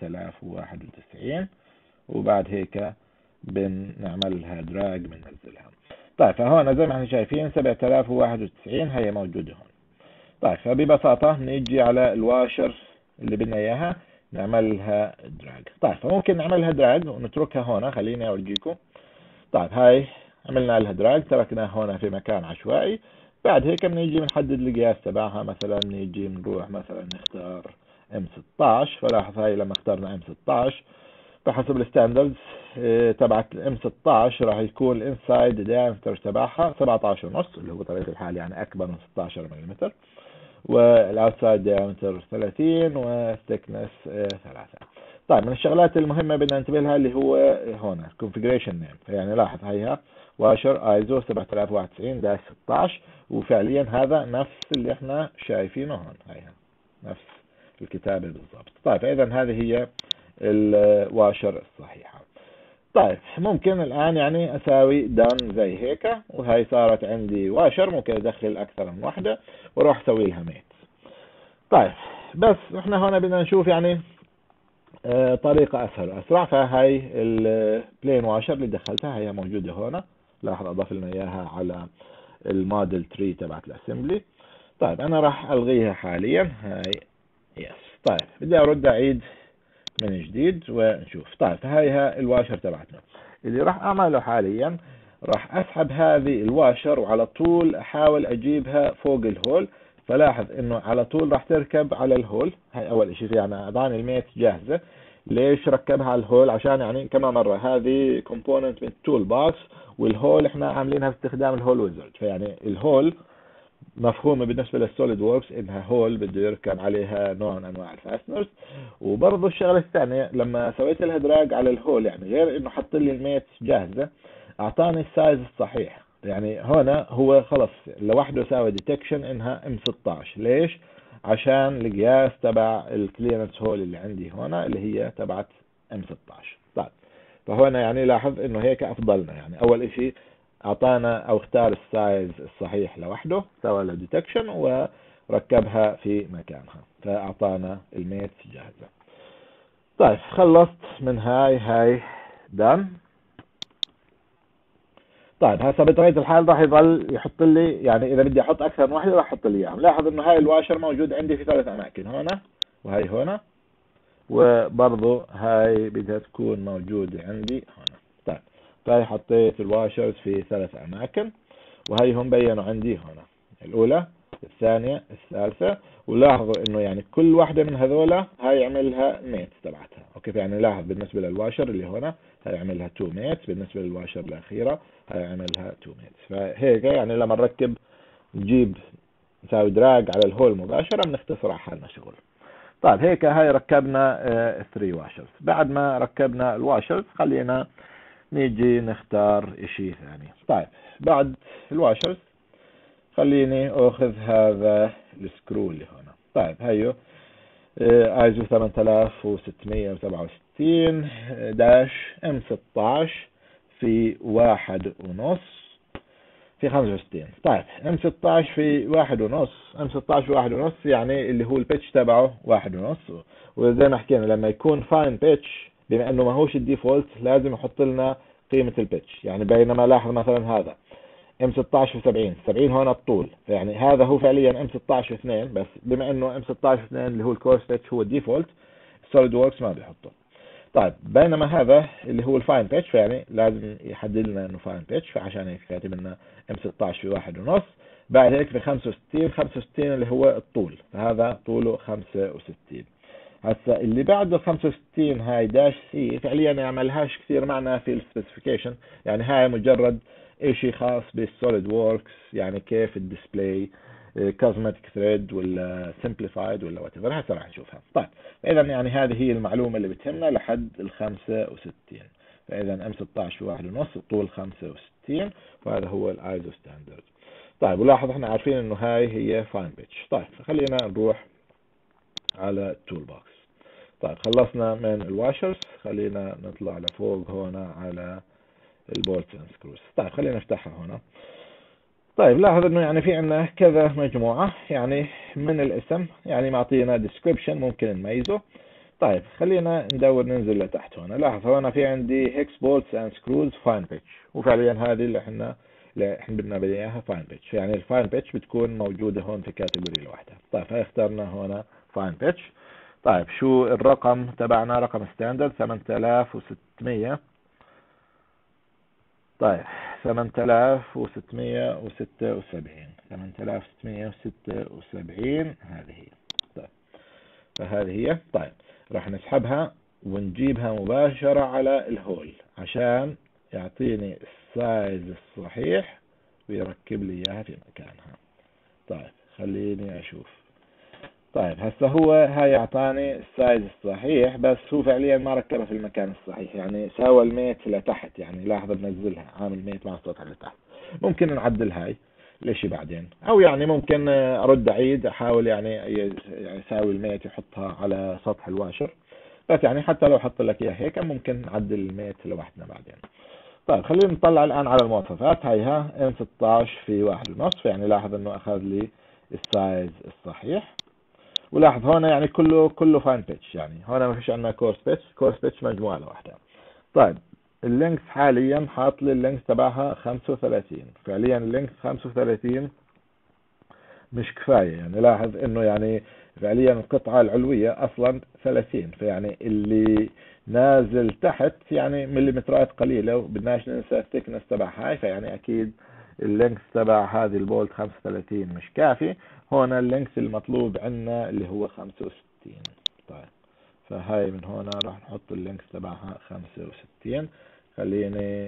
7091 وبعد هيك بنعملها دراج بننزلها. طيب فهون زي ما احنا شايفين 7091 هي موجودة هون. طيب فببساطة نيجي على الواشر اللي بدنا اياها نعملها دراج. طيب فممكن نعملها دراج ونتركها هنا، خليني اورجيكم. طيب هاي عملنا لها دراج، تركناها هنا في مكان عشوائي. بعد هيك بنيجي بنحدد القياس تبعها، مثلا نيجي نروح مثلا نختار M16. فلاحظ هاي لما اخترنا M16 بحسب الستاندردز تبعت M16 راح يكون الانسايد دايمتر تبعها 17 ونص، اللي هو بطبيعة الحال يعني اكبر من 16 ملم، والاوتسايد دايمتر 30، والثيكنس 3. طيب من الشغلات المهمة بدنا ننتبه لها اللي هو هنا configuration name. يعني لاحظ هيها واشر ايزو 7091-16، وفعليا هذا نفس اللي احنا شايفينه هون، هيها نفس الكتابة بالضبط. طيب فاذا هذه هي الواشر الصحيحة. طيب ممكن الآن يعني أساوي دان زي هيك، وهي صارت عندي واشر، ممكن أدخل أكثر من واحدة وأروح أسوي لها ميت. طيب بس إحنا هنا بدنا نشوف يعني طريقة أسهل وأسرع. فهي البلين واشر اللي دخلتها هي موجودة هنا، لاحظ أضاف لنا إياها على الموديل تري تبعت الأسمبلي. طيب أنا راح ألغيها حاليا، هاي يس. طيب بدي أرد أعيد من جديد ونشوف. طيب فهي الواشر تبعتنا. اللي راح اعمله حاليا راح اسحب هذه الواشر وعلى طول احاول اجيبها فوق الهول. فلاحظ انه على طول راح تركب على الهول. هاي اول شيء، يعني اعطاني الميت جاهزة. ليش ركبها على الهول؟ عشان يعني كمان مرة هذه كومبوننت من التول باكس، والهول احنا عاملينها باستخدام الهول ويزرد. فيعني الهول مفهومة بالنسبة للسوليد ووركس انها هول بده يركب عليها نوع من انواع الفاستنرز. وبرضه الشغلة الثانية لما سويت لها دراج على الهول، يعني غير انه حط لي الميت جاهزة، اعطاني السايز الصحيح. يعني هنا هو خلص لوحده ساوي ديتكشن انها M16. ليش؟ عشان القياس تبع الكليرنس هول اللي عندي هنا اللي هي تبعت M16. طيب، فهنا يعني لاحظ انه هيك افضلنا. يعني اول اشي اعطانا او اختار السايز الصحيح لوحده، سوى له ديتكشن وركبها في مكانها، فاعطانا الميت جاهزة. طيب خلصت من هاي دان. طيب هسه بطبيعة الحال راح يظل يحط لي، يعني اذا بدي احط اكثر من واحدة راح يحط لي اياها. لاحظ انه هاي الواشر موجود عندي في 3 اماكن، هنا وهي هنا، وبرضو هاي بدها تكون موجودة عندي هنا. طيب، فهي حطيت الواشرز في 3 اماكن، وهي هم بينوا عندي هنا الاولى الثانية الثالثة. ولاحظوا انه يعني كل واحدة من هذولا هاي يعملها ميت تبعتها. اوكي، يعني لاحظ بالنسبة للواشر اللي هنا هاي يعملها 2 ميت، بالنسبة للواشر الاخيرة هاي يعملها 2 ميت. فهيك يعني لما نركب نجيب نساوي دراج على الهول مباشرة بنختصر على حالنا شغل. طيب هيك هاي ركبنا 3 واشرز. بعد ما ركبنا الواشرز خلينا نيجي نختار اشي ثاني. طيب بعد الواشرز خليني اخذ هذا السكرو اللي هنا. طيب هيو ايزو 8667 داش M16 في 1.5 في 65. طيب M16 في 1.5، M16 في 1.5 يعني اللي هو البيتش تبعه 1.5. وزي ما حكينا لما يكون فاين بيتش، بما انه ما هوش الديفولت لازم يحط لنا قيمة البيتش. يعني بينما لاحظ مثلا هذا M16 في 70 هون الطول، يعني هذا هو فعليا M16 في 2، بس بما انه M16 في 2 اللي هو الكورس بيتش هو الديفولت، سوليد ووركس ما بيحطه. طيب بينما هذا اللي هو الفاين بيتش، فيعني لازم يحدد لنا انه فاين بيتش، فعشان هيك كاتب لنا M16 في 1.5. بعد هيك في 65 اللي هو الطول، فهذا طوله 65. هسا اللي بعده 65 هاي داش سي فعليا ما يعملهاش كثير معنا في السبيسيفيكيشن. يعني هاي مجرد اشي خاص بالسوليد ووركس، يعني كيف الديسبلاي كوزمتيك ثريد ولا سمبليفايد ولا وات ايفر. هسه راح نشوفها. طيب اذا يعني هذه هي المعلومه اللي بتهمنا لحد ال 65. فاذا M16 في 1.5 الطول 65، وهذا هو الايزو ستاندرد. طيب ولاحظ احنا عارفين انه هاي هي فاين بيتش. طيب خلينا نروح على التول بوكس. طيب خلصنا من الواشرز، خلينا نطلع لفوق هنا على البولت اند سكروز. طيب خلينا نفتحها هنا. طيب لاحظ انه يعني في عندنا كذا مجموعة، يعني من الاسم يعني معطينا ديسكريبشن ممكن نميزه. طيب خلينا ندور ننزل لتحت هنا. لاحظ هنا في عندي هيكس بولتس اند سكروز فاين بيتش، وفعليا هذه اللي احنا بدنا اياها فاين بيتش. يعني الفاين بيتش بتكون موجودة هون في كاتيجوري لوحدها. طيب اخترنا هنا فاين بيتش. طيب شو الرقم تبعنا؟ رقم ستاندرد 8600. طيب 8676 هذه هي. طيب فهذه هي. طيب راح نسحبها ونجيبها مباشرة على الهول عشان يعطيني السايز الصحيح ويركب لي اياها في مكانها. طيب خليني اشوف. طيب هسه هو هاي اعطاني السايز الصحيح، بس هو فعليا ما ركبها في المكان الصحيح، يعني ساوى الميت لتحت. يعني لاحظ بنزلها عامل ميت مع السطح لتحت. ممكن نعدل هاي الاشي بعدين، او يعني ممكن ارد اعيد احاول يعني يساوي الميت يحطها على سطح الواشر. بس يعني حتى لو حط لك اياها هيك ممكن نعدل الميت لوحدنا بعدين. طيب خلينا نطلع الان على المواصفات. هايها M16 في 1.5، يعني لاحظ انه اخذ لي السايز الصحيح. ولاحظ هنا يعني كله فاين بيتش، يعني هنا ما فيش عندنا كورس بيتش مجموعة لوحدها. طيب اللينكس حاليا حاط لي اللينكس تبعها 35. فعليا اللينكس 35 مش كفاية. يعني لاحظ انه يعني فعليا القطعة العلوية اصلا 30، فيعني اللي نازل تحت يعني مليمترات قليلة، وبدناش ننسى الثيكنس تبع هاي، فيعني اكيد اللينكس تبع هذه البولت 35 مش كافي. هنا اللينكس المطلوب عندنا اللي هو 65. طيب فهاي من هنا راح نحط اللينكس تبعها 65. خليني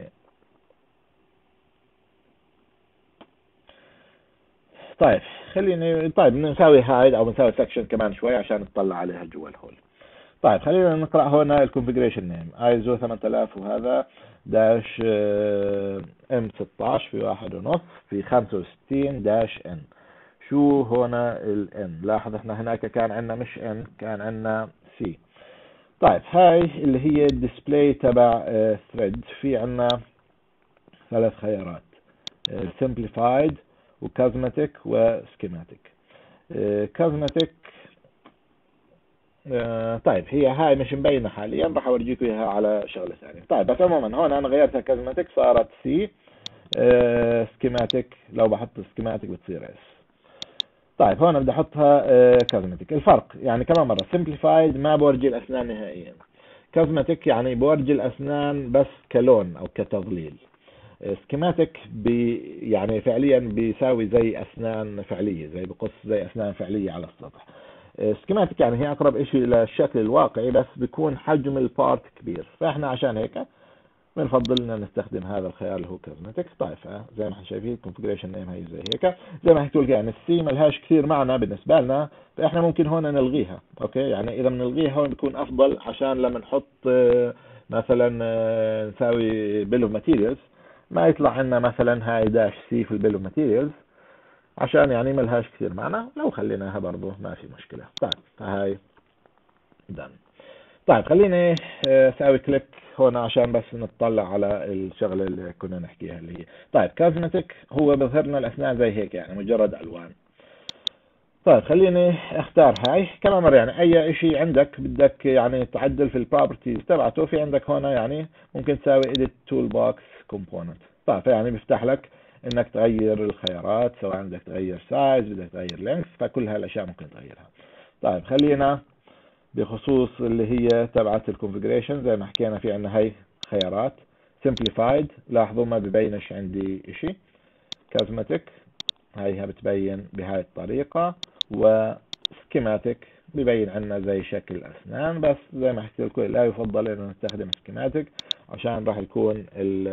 طيب نساوي هايد او نساوي سكشن كمان شوي عشان نطلع عليها جوا الهول. طيب خلينا نقرأ هنا الكونفيجريشن نيم ايزو 8000، وهذا داش ام 16 في 1.5 في 65 داش ان. شو هنا الان؟ لاحظ احنا هناك كان عندنا مش ان، كان عندنا سي. طيب هاي اللي هي الديسبلاي تبع ثريد. في عندنا 3 خيارات: سمبليفايد وكازماتيك وسكيماتيك. كازماتيك طيب هي هاي مش مبينة حاليا، راح اورجيكم اياها على شغلة ثانية. طيب بس عموما هون انا غيرتها كازماتيك صارت سي. سكيماتيك لو بحط سكيماتيك بتصير اس. طيب هون بدي احطها كازماتيك. الفرق يعني كمان مرة: سمبليفايد ما بورجي الاسنان نهائيا، كازماتيك يعني بورجي الاسنان بس كلون او كتظليل. سكيماتيك يعني فعليا بيساوي زي اسنان فعليه، زي بقص زي اسنان فعليه على السطح. سكيماتيك يعني هي اقرب شيء للشكل الواقعي، بس بيكون حجم البارت كبير، فاحنا عشان هيك بنفضل ان نستخدم هذا الخيار اللي هو كازماتيك. طيب زي ما احنا شايفين الكونفجريشن نيم هي زي هيك. زي ما حكيت لك يعني السي ملهاش كثير معنى بالنسبه لنا، فاحنا ممكن هون نلغيها. اوكي يعني اذا بنلغيها هون بيكون افضل، عشان لما نحط مثلا نساوي بيل اوف ماتيريالز ما يطلع عندنا مثلا هاي داش سي في البيل اوف ماتيريالز، عشان يعني ملهاش كثير معنى. لو خليناها برضه ما في مشكله. طيب هاي دن. طيب خليني اسوي كليك هون عشان بس نطلع على الشغله اللي كنا نحكيها اللي هي. طيب كازماتيك هو بظهر لنا الاسنان زي هيك، يعني مجرد الوان. طيب خليني اختار هاي كمان مرة. يعني اي اشي عندك بدك يعني تعدل في البروبرتيز تبعته، في عندك هنا يعني ممكن تساوي edit toolbox component. طيب فيعني بيفتح لك انك تغير الخيارات، سواء بدك تغير سايز، بدك تغير لينث، فكل هالاشياء ممكن تغيرها. طيب خلينا بخصوص اللي هي تبعت الكونفجريشن، زي ما حكينا في عندنا هاي خيارات. simplified لاحظوا ما ببينش عندي اشي. cosmetic هاي بتبين بهاي الطريقة، وسكيماتيك ببين عنا زي شكل الأسنان. بس زي ما حكيت لكم لا يفضل إنه نستخدم سكيماتيك عشان راح يكون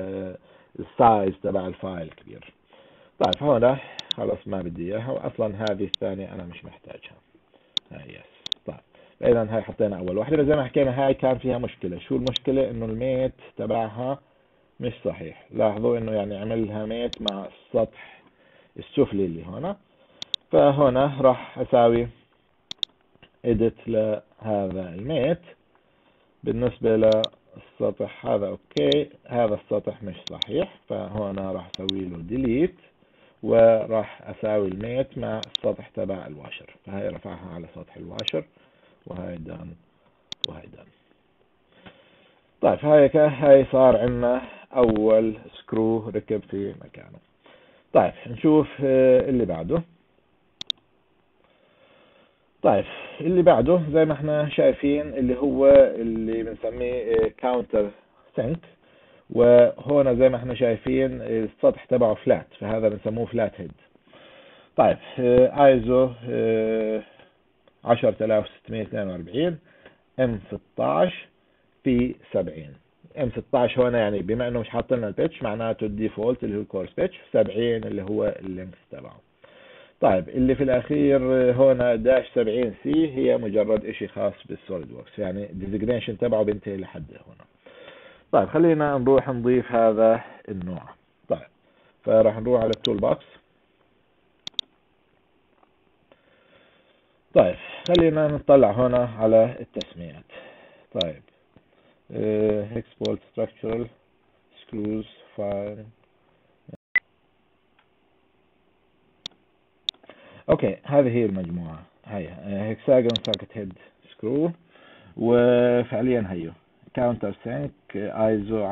السايز تبع الفايل كبير. طيب هون خلاص ما بدي إياها، وأصلا هذه الثانية أنا مش محتاجها. هاي يس. طيب إذا هاي حطينا أول واحدة. زي ما حكينا هاي كان فيها مشكلة. شو المشكلة؟ إنه الميت تبعها مش صحيح. لاحظوا إنه يعني عملها ميت مع السطح السفلي اللي هنا. فهنا راح اساوي edit لهذا الميت. بالنسبة للسطح هذا اوكي، هذا السطح مش صحيح، فهنا راح اسوي له delete، وراح اساوي الميت مع السطح تبع الواشر. فهي رفعها على سطح الواشر، وهي دان وهي دان. طيب هاي صار عندنا اول سكرو ركب في مكانه. طيب نشوف اللي بعده. طيب اللي بعده زي ما احنا شايفين اللي هو اللي بنسميه كاونتر سينك. وهنا زي ما احنا شايفين السطح تبعه فلات، فهذا بنسموه فلات هيد. طيب ايزو 10642 ام 16 في 70. ام 16 هنا يعني بما انه مش حاطين لنا البيتش، معناته الديفولت اللي هو الكورس بيتش، 70 اللي هو اللينكس تبعه. طيب اللي في الاخير هنا داش 70 سي هي مجرد اشي خاص بالسوليد ووركس، يعني الديزيجنيشن تبعه بينتهي لحد هنا. طيب خلينا نروح نضيف هذا النوع. طيب فراح نروح على التول بوكس. طيب خلينا نطلع هنا على التسميات. طيب هيكس بولت ستراكشرال سكروز فاين. اوكي هذه هي المجموعة. هي هيكساجون ساكت هيد سكرو، وفعليا هيو كاونتر سينك ايزو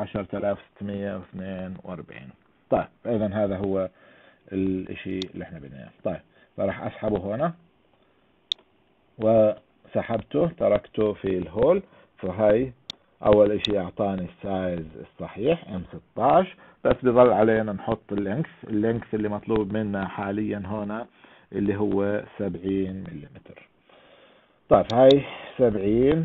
10642. طيب اذا هذا هو الاشي اللي احنا بدنا اياه. طيب فراح اسحبه هنا وسحبته تركته في الهول. فهاي اول اشي اعطاني السايز الصحيح M16، بس بظل علينا نحط اللينكس اللي مطلوب منا حاليا هنا اللي هو 70 ملم. طيب هاي 70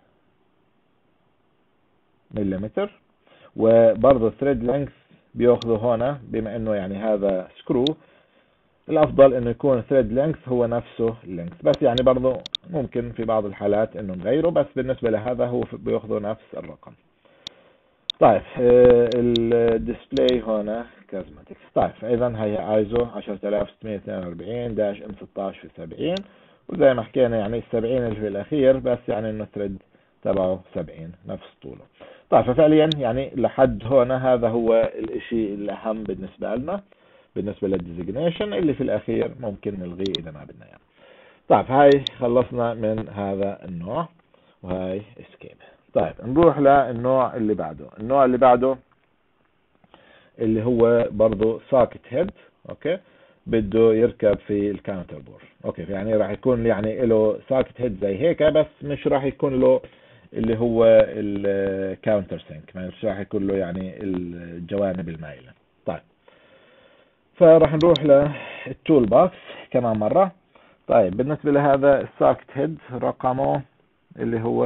ملم. وبرضه ثريد لينكس بياخذوا هنا، بما انه يعني هذا سكرو، الافضل انه يكون ثريد لينكس هو نفسه اللينكس، بس يعني برضه ممكن في بعض الحالات انه نغيره، بس بالنسبة لهذا هو بياخذوا نفس الرقم. طيب الديسبلاي هنا كازماتكس. طيب فاذا هي ايزو 10642 داش ام 16 في 70، وزي ما حكينا يعني ال 70 اللي في الاخير بس يعني انه ثريد تبعه 70 نفس طوله. طيب ففعليا يعني لحد هنا هذا هو الاشي الاهم بالنسبة لنا، بالنسبة للديزيجنيشن اللي في الاخير ممكن نلغيه اذا ما بدنا يعني. طيب هاي خلصنا من هذا النوع، وهاي اسكيب. طيب نروح للنوع اللي بعده. النوع اللي بعده اللي هو برضو ساكت هيد. اوكي، بده يركب في الكاونتر بور. اوكي، يعني راح يكون يعني له ساكت هيد زي هيك، بس مش راح يكون له اللي هو الكاونتر سينك، مش راح يكون له يعني الجوانب المايلة. طيب فراح نروح للتول باكس كمان مرة. طيب بالنسبة لهذا الساكت هيد رقمه اللي هو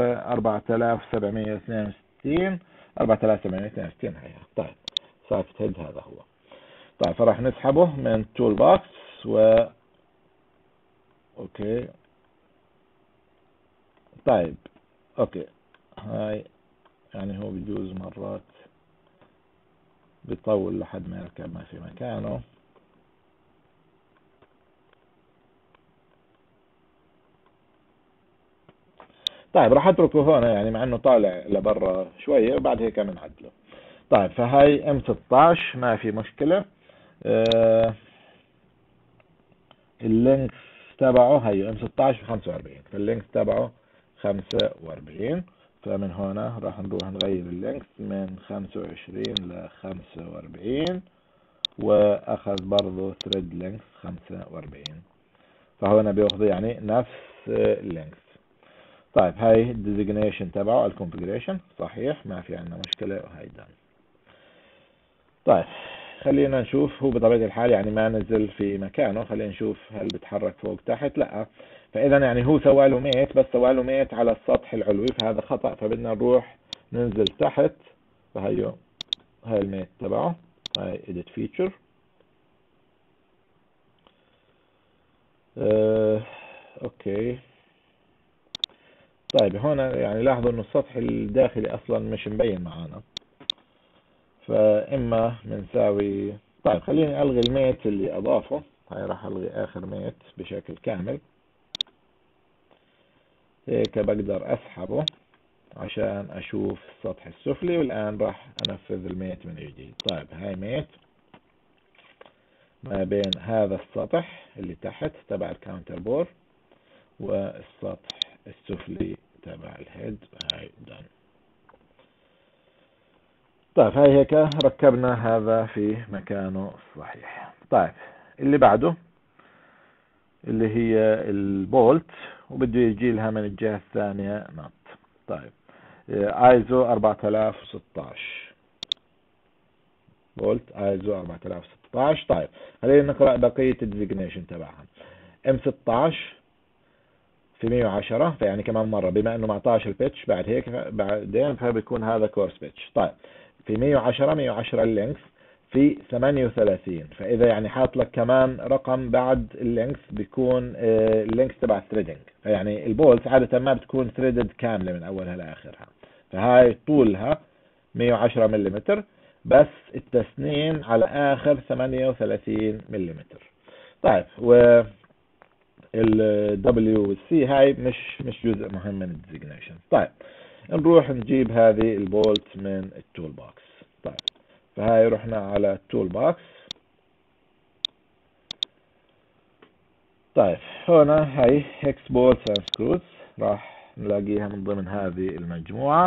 4762 4762 هي. طيب ساكت هيد هذا هو. طيب فراح نسحبه من تول باكس اوكي. طيب اوكي، هاي يعني هو بيجوز مرات بيطول لحد ما يركب ما في مكانه. طيب راح اتركه هنا يعني مع انه طالع لبرا شوية، وبعد هيك بنعدله. طيب فهاي ام 16 ما في مشكلة. آه اللينكس تبعه هي ام 16 45، فاللينكس تبعه 45. فمن هنا راح نروح نغير اللينكس من 25 ل 45، واخذ برضه ثريد لينكس 45، فهنا بياخذ يعني نفس اللينكس. طيب هاي الديزيجنيشن تبعه الكونفيجريشن صحيح ما في عندنا مشكلة، وهاي دان. طيب خلينا نشوف. هو بطبيعة الحال يعني ما نزل في مكانه، خلينا نشوف هل بتحرك فوق تحت. لا، فاذا يعني هو سوى له ميت، بس سوى له ميت على السطح العلوي، فهذا خطأ. فبدنا نروح ننزل تحت. فهيو هاي الميت تبعه، هاي edit feature. اوكي. طيب هنا يعني لاحظوا انه السطح الداخلي اصلا مش مبين معانا، فاما بنساوي. طيب خليني الغي الميت اللي اضافه. هاي راح الغي اخر ميت بشكل كامل، هيك بقدر اسحبه عشان اشوف السطح السفلي. والان راح انفذ الميت من جديد. طيب هاي ميت ما بين هذا السطح اللي تحت تبع الكاونتر بور والسطح السفلي تبع الهيد. هاي دان. طيب هاي هيك ركبنا هذا في مكانه الصحيح. طيب اللي بعده اللي هي البولت، وبده يجي لها من الجهة الثانية نط. طيب ايزو 4016 بولت، ايزو 4016. طيب خلينا نقرأ بقية الديزيجنيشن تبعها. ام 16 في 110، فيعني كمان مرة بما انه 19 البيتش بعد هيك بعدين فبيكون هذا كورس بيتش. طيب في 110 اللينكس في 38، فاذا يعني حاط لك كمان رقم بعد اللينكس بيكون اللينكس تبع الثريدنج. فيعني البولت عادة ما بتكون ثريدد كاملة من اولها لاخرها، فهاي طولها 110 ملم، بس التسنين على اخر 38 ملم. طيب و ال W وال C هاي مش جزء مهم من الديزيجنيشن. طيب نروح نجيب هذه البولت من التول بوكس. طيب فهاي رحنا على التول بوكس. طيب هنا هاي هيكس بولتس اند سكروز، راح نلاقيها من ضمن هذه المجموعة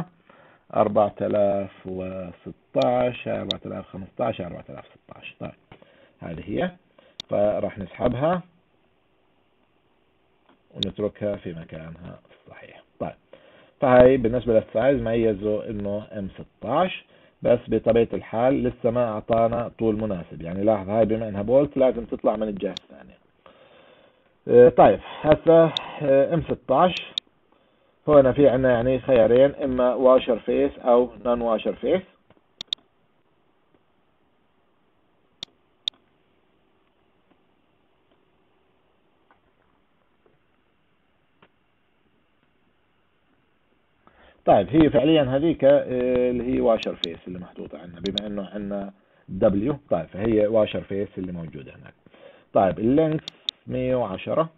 4016 4015 4016. طيب هذه هي، فراح نسحبها. ونتركها في مكانها الصحيح. طيب فهي بالنسبة للسايز ميزوا انه M16، بس بطبيعة الحال لسه ما اعطانا طول مناسب. يعني لاحظ هاي بما انها بولت لازم تطلع من الجهة الثانية. طيب هسه M16 هنا في عنا يعني خيارين، اما واشر فيس او نون واشر فيس. طيب هي فعليا هذيك اللي هي واشر فيس اللي محطوطة عندنا، بما انه عندنا دبليو. طيب فهي واشر فيس اللي موجودة هناك. طيب اللينكس 110،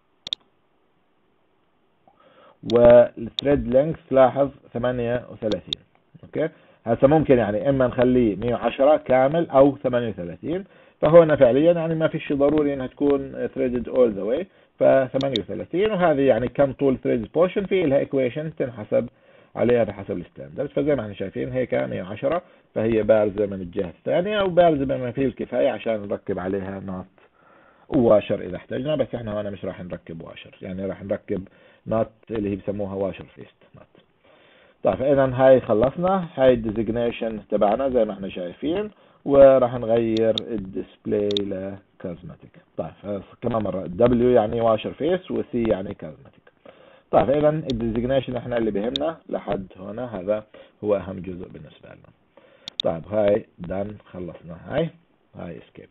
والثريد لينكس لاحظ 38. اوكي هسه ممكن يعني اما نخليه 110 كامل او 38. فهنا فعليا يعني ما فيش ضروري انها تكون threaded all the way. ف 38، وهذه يعني كم طول threaded portion في لها equation تنحسب عليها بحسب الستاندرد. فزي ما احنا شايفين هيك 110، فهي بارزة من الجهة الثانية وبارزة بما فيه الكفاية عشان نركب عليها نوت واشر اذا احتاجنا. بس احنا هنا مش راح نركب واشر، يعني راح نركب نوت اللي هي بسموها واشر فيست نوت. طيب اذا هاي خلصنا، هاي الديزيجنيشن تبعنا زي ما احنا شايفين، وراح نغير الديسبلاي لكازماتيك. طيب كمان مرة دبليو يعني واشر فيس، وسي يعني كازماتيك. طيب اذا الديزيجنيشن احنا اللي بهمنا لحد هنا، هذا هو اهم جزء بالنسبة لنا. طيب هاي دان، خلصنا هاي اسكيب.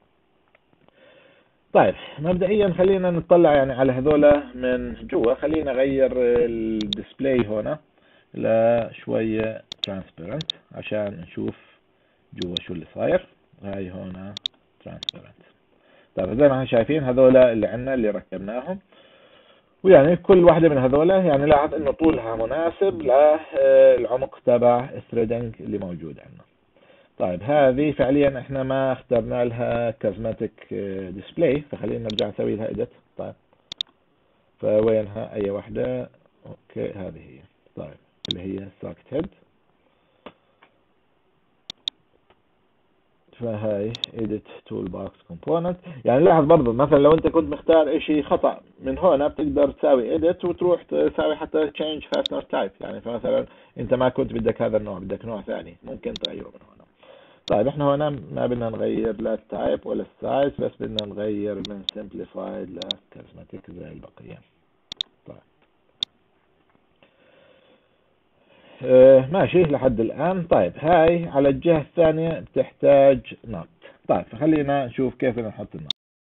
طيب مبدئيا خلينا نطلع يعني على هذولا من جوا. خلينا نغير الديسبلاي هنا لشوية ترانسبيرنت عشان نشوف جوا شو اللي صاير. هاي هنا ترانسبيرنت. طيب زي ما احنا شايفين هذولا اللي عندنا اللي ركبناهم، ويعني كل واحدة من هذولا يعني لاحظ انه طولها مناسب للعمق تبع الثريدنج اللي موجود عندنا. طيب هذه فعليا احنا ما اخترنا لها كازماتيك ديسبلاي، فخلينا نرجع نسوي لها اديت. طيب فوينها اي واحدة؟ اوكي هذه هي. طيب اللي هي ساكت هيد. فهاي edit toolbox component. يعني لاحظ برضو مثلا لو انت كنت مختار اشي خطأ من هنا بتقدر تساوي edit وتروح تساوي حتى change fastener type. يعني فمثلا انت ما كنت بدك هذا النوع، بدك نوع ثاني، ممكن تغيره من هنا. طيب احنا هنا ما بدنا نغير لا التايب ولا السايز، بس بدنا نغير من simplified ل charismatic زي البقية. طيب ماشي لحد الآن. طيب هاي على الجهة الثانية بتحتاج نوت. طيب فخلينا نشوف كيف بدنا نحط النوت.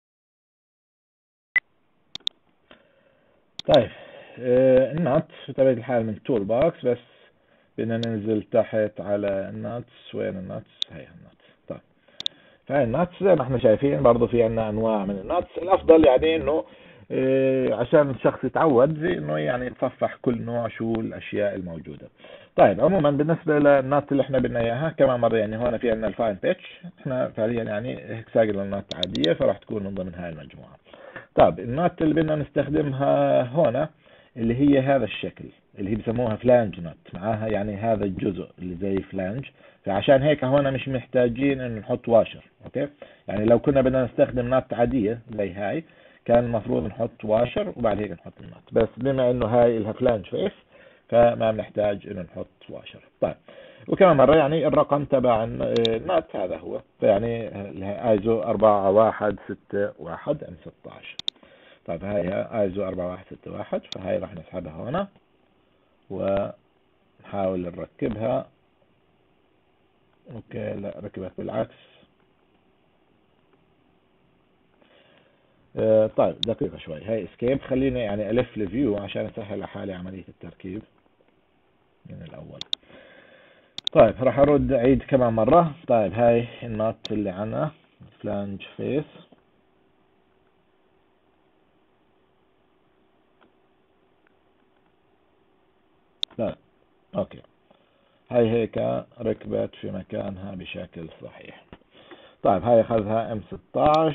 طيب النوت بطبيعة الحال من تول بوكس، بس بدنا ننزل تحت على النوتس. وين النوتس؟ هاي النوتس. طيب فهاي النوتس زي ما احنا شايفين برضو في عنا انواع من النوتس. الافضل يعني انه عشان الشخص يتعود انه يعني يتصفح كل نوع شو الاشياء الموجودة. طيب عموما بالنسبة للنوت اللي احنا بدنا اياها كمان مرة، يعني هنا في عنا الفاين بيتش. احنا فعليا يعني هكساجونال نوت عادية، فراح تكون من ضمن هاي المجموعة. طيب النوت اللي بدنا نستخدمها هنا اللي هي هذا الشكل اللي هي بسموها فلانج نوت، معاها يعني هذا الجزء اللي زي فلانج. فعشان هيك هنا مش محتاجين ان نحط واشر. اوكي يعني لو كنا بدنا نستخدم نوت عادية زي هاي كان المفروض نحط واشر وبعد هيك نحط النوت، بس بما انه هاي لها فلانج فيس فما بنحتاج انه نحط واشر. طيب وكمان مرة يعني الرقم تبع النوت هذا هو، فيعني ايزو 4161 ام 16. طيب هاي ايزو 4161، فهاي راح نسحبها هنا ونحاول نركبها. اوكي لا ركبت بالعكس. طيب دقيقة شوي، هاي اسكيب. خليني يعني الف الفيو عشان اسهل لحالي عملية التركيب من الاول. طيب راح ارد اعيد كمان مرة. طيب هاي النوت اللي عنا فلانج فيس. طيب اوكي هاي هيك ركبت في مكانها بشكل صحيح. طيب هاي اخذها M16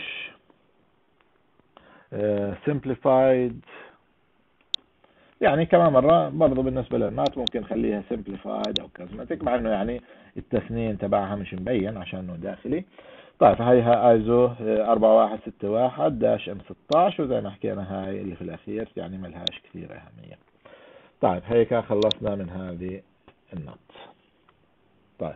simplified. يعني كمان مرة برضو بالنسبة للنات ممكن نخليها simplified او cosmetic، مع انه يعني التسنين تبعها مش مبين عشان انه داخلي. طيب فهيها ايزو 4161-M16، وزي ما حكينا هاي اللي في الاخير يعني ملهاش كثير اهمية. طيب هيك خلصنا من هذه النوت. طيب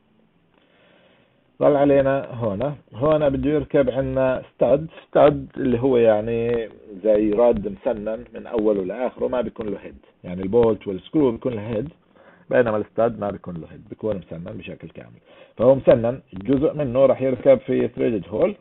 ضل علينا هنا بده يركب عنا ستاد اللي هو يعني زي راد مسنن من اوله لاخره، ما بيكون له هيد، يعني البولت والسكرو بيكون له هيد، بينما الستاد ما بيكون له هيد، بيكون مسنن بشكل كامل. فهو مسنن، جزء منه راح يركب في ثريدد هول،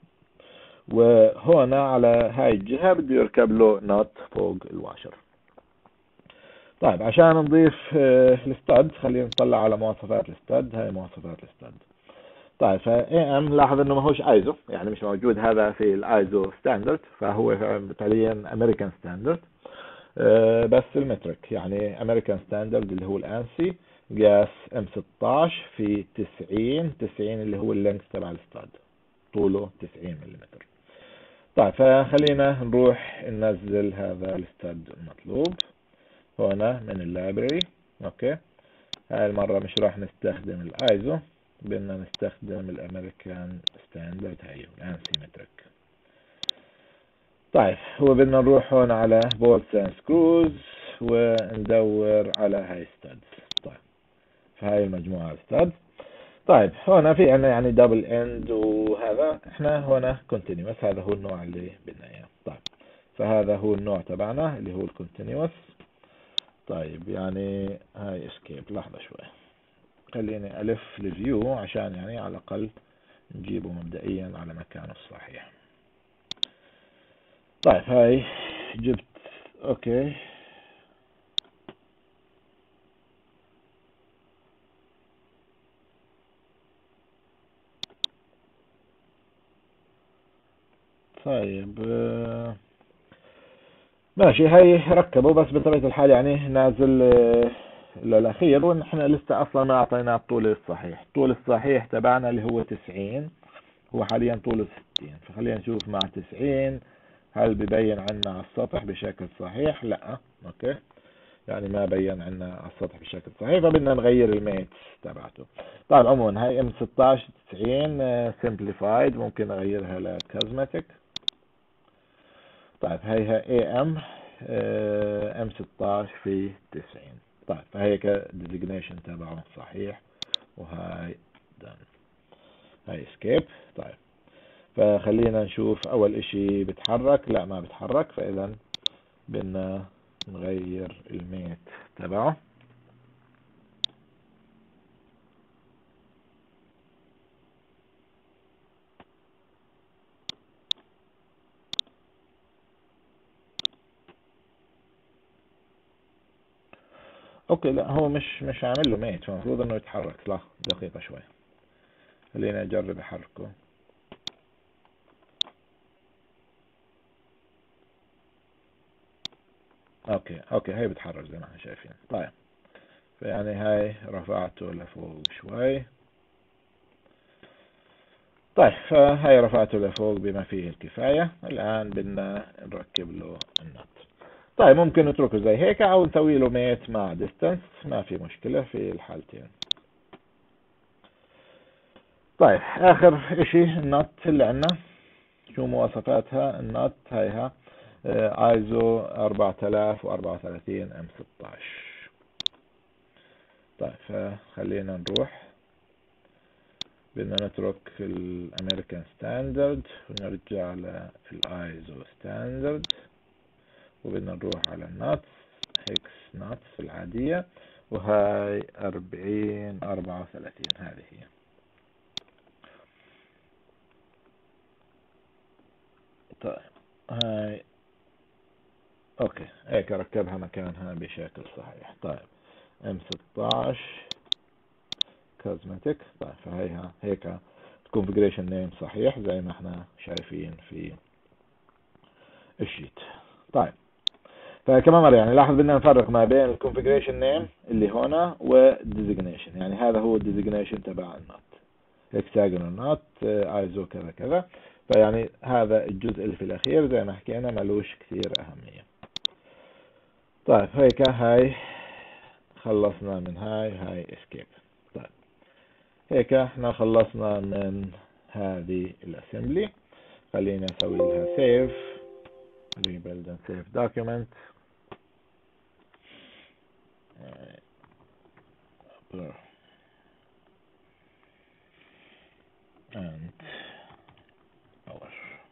وهنا على هاي الجهة بده يركب له نوت فوق الواشر. طيب عشان نضيف الستاد، خلينا نطلع على مواصفات الستاد. هاي مواصفات الستاد. طيب فا ام لاحظ انه ما هوش ايزو، يعني مش موجود هذا في الايزو ستاندرد، فهو فعليا امريكان ستاندرد. بس المترك يعني امريكان ستاندرد اللي هو الانسي قياس ام 16 في 90 اللي هو اللينكس تبع الستاد، طوله 90 ملم. طيب فخلينا نروح ننزل هذا الستاد المطلوب هنا من اللايبرري. اوكي، هاي المرة مش راح نستخدم الايزو، بدنا نستخدم الامريكان ستاندرد، هاي الانسي مترك. طيب هو بدنا نروح هون على بولتس اند سكروز وندور على هاي ستادز. طيب فهاي المجموعة ستادز. طيب هنا في عنا يعني دبل اند، وهذا احنا هنا كونتينيوس، هذا هو النوع اللي بدنا اياه. طيب فهذا هو النوع تبعنا اللي هو الكونتينيوس. طيب يعني هاي اسكيب، لحظة شوي، خليني الف الفيو عشان يعني على الاقل نجيبه مبدئيا على مكانه الصحيح. طيب هاي جبت، اوكي. طيب ماشي، هاي ركبه، بس بطبيعة الحال يعني نازل للأخير، ونحن لسه أصلا ما أعطيناه الطول الصحيح. الطول الصحيح تبعنا اللي هو 90، هو حاليا طوله 60. فخلينا نشوف مع 90 هل ببين عنا على السطح بشكل صحيح؟ لا. اوكي، يعني ما بين عنا على السطح بشكل صحيح، فبدنا نغير الميتس تبعته. طبعا عموما هاي ام 16 90 سمبليفايد، ممكن اغيرها لكازماتيك. طيب هيها اي ام ام 16 في 90. طيب فهيك الديزيجنيشن تبعه صحيح، وهاي دان، هاي اسكيب. طيب فخلينا نشوف اول اشي بتحرك، لا ما بتحرك، فاذا بدنا نغير الميت تبعه. اوكي، لا هو مش عامل له ميت، فالمفروض انه يتحرك. لا دقيقة شوي، خلينا اجرب احركه. اوكي هاي بتحرك زي ما احنا شايفين. طيب فيعني هاي رفعته لفوق شوي. طيب فهاي رفعته لفوق بما فيه الكفاية. الآن بدنا نركب له النط. طيب ممكن نتركه زي هيك، أو نسوي له ميت مع ديستنس، ما في مشكلة في الحالتين. طيب آخر إشي النط اللي عنا، شو مواصفاتها النط؟ هايها ايزو 4034 ام 16. طيب فخلينا نروح، بدنا نترك الامريكان ستاندرد ونرجع للايزو ستاندرد، وبدنا نروح على الناتس، هيكس ناتس العادية، وهاي 4034 هذه هي. طيب هاي اوكي، هيك ركبها مكانها بشكل صحيح. طيب ام 16 كوزمتيك. طيب فهيها هيك الكونفجريشن نيم صحيح زي ما احنا شايفين في الشيت. طيب فكمان مرة يعني لاحظ بدنا نفرق ما بين الكونفجريشن نيم اللي هنا والديزيجنيشن، يعني هذا هو الديزيجنيشن تبع النوت، هكساجونال نوت ايزو كذا كذا. فيعني هذا الجزء اللي في الاخير زي ما حكينا ملوش كثير اهمية. طيب هيك هاي خلصنا من هاي اسكيب. طيب هيك احنا خلصنا من هذه الاسمبلي. خلينا اسوي لها save rebuild and save document and power.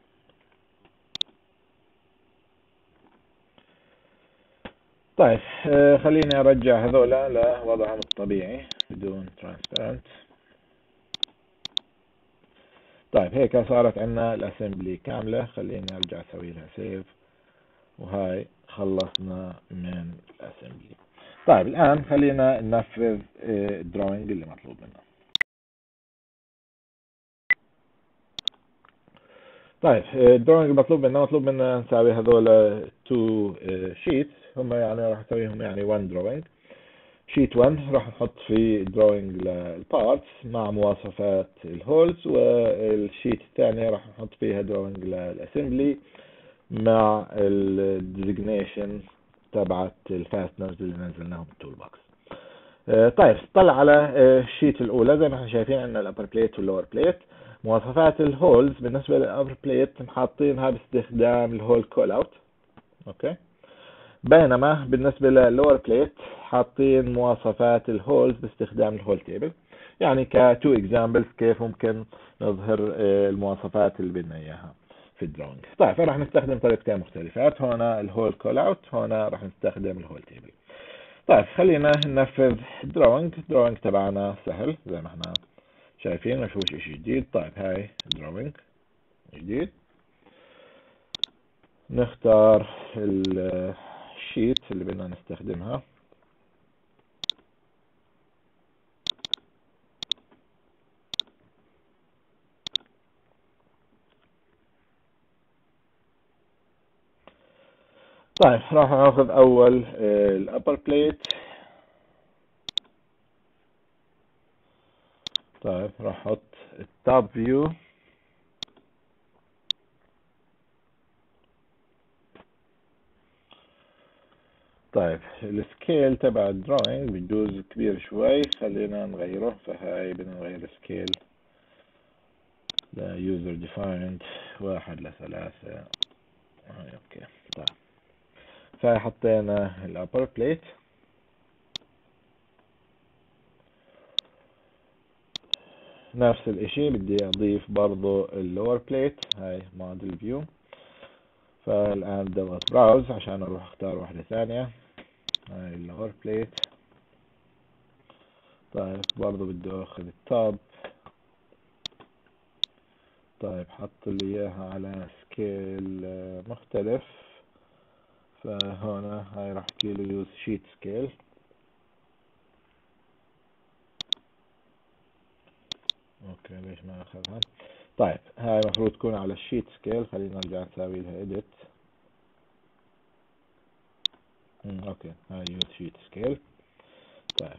طيب خليني ارجع هذولا لوضعهم الطبيعي بدون transparent. طيب هيك صارت عندنا الاسمبلي كاملة. خليني ارجع اسوي لها سيف، وهاي خلصنا من الاسمبلي. طيب الان خلينا ننفذ الدروينج اللي مطلوب منا. طيب الدروينج المطلوب منا نسوي هذول 2 sheets. هم يعني راح نسويهم يعني 1 drawing. شيت 1 راح نحط فيه دروينج للبارتس مع مواصفات الهولز، والشيت الثاني راح نحط فيها دروينج للاسمبلي مع الديزيجنيشن تبعت الفاستنرز اللي نزلناهم بالتول بوكس. طيب طلع على الشيت الاولى زي ما احنا شايفين عندنا الابر بليت واللور بليت. مواصفات الهولز بالنسبه للابر بليت محاطينها باستخدام الهول كول اوت، اوكي. بينما بالنسبة للور بليت حاطين مواصفات الهولز باستخدام الهول تيبل. يعني كتو اكزامبلز كيف ممكن نظهر المواصفات اللي بدنا اياها في الدروينج. طيب فراح نستخدم طريقتين مختلفات، هنا الهول كول اوت، هنا راح نستخدم الهول تيبل. طيب خلينا ننفذ الدروينج تبعنا سهل زي ما احنا شايفين، ما فيهوش اشي جديد. طيب هاي دروينج جديد، نختار الشيت اللي بدنا نستخدمها. طيب راح ناخذ اول الابر بليت. طيب راح احط التوب فيو. طيب السكيل تبع الدروينج بجوز كبير شوي، خلينا نغيره. فهاي بدنا نغير السكيل ل user defined 1:3. اوكي. طيب فحطينا الابر بليت. نفس الاشي بدي اضيف برضو اللور بليت. هاي موديل فيو. فالان بدي اضغط براوز عشان اروح اختار واحدة ثانية. هاي اللور بليت. طيب برضو بدي اخذ التوب. طيب حط لي اياها على سكيل مختلف. فهنا هاي راح تجيله يوز شيت سكيل. اوكي ليش ما اخذها؟ طيب هاي المفروض تكون على الشيت سكيل. خلينا نرجع نسوي لها اديت. اوكي هاي يوز شيت سكيل. طيب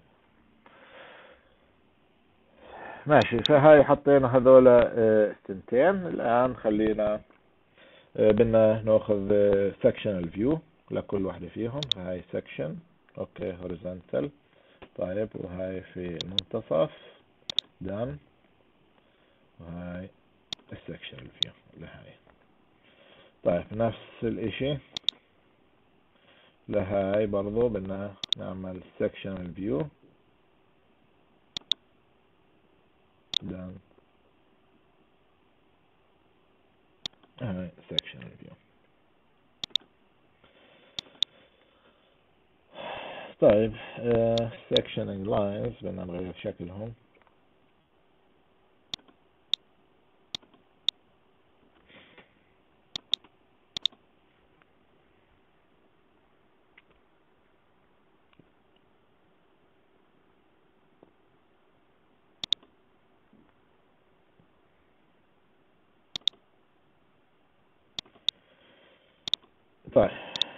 ماشي. فهاي حطينا هذول السنتين. الان خلينا بدنا ناخذ sectional view لكل واحدة فيهم. فهاي section اوكي horizontal. طيب وهاي في المنتصف done. وهاي السكشنال فيو لهاي. طيب نفس الاشي لهاي برضو بدنا نعمل sectional view done. هاي sectional view. طيب sectioning lines بدنا نغير شكلهم. طيب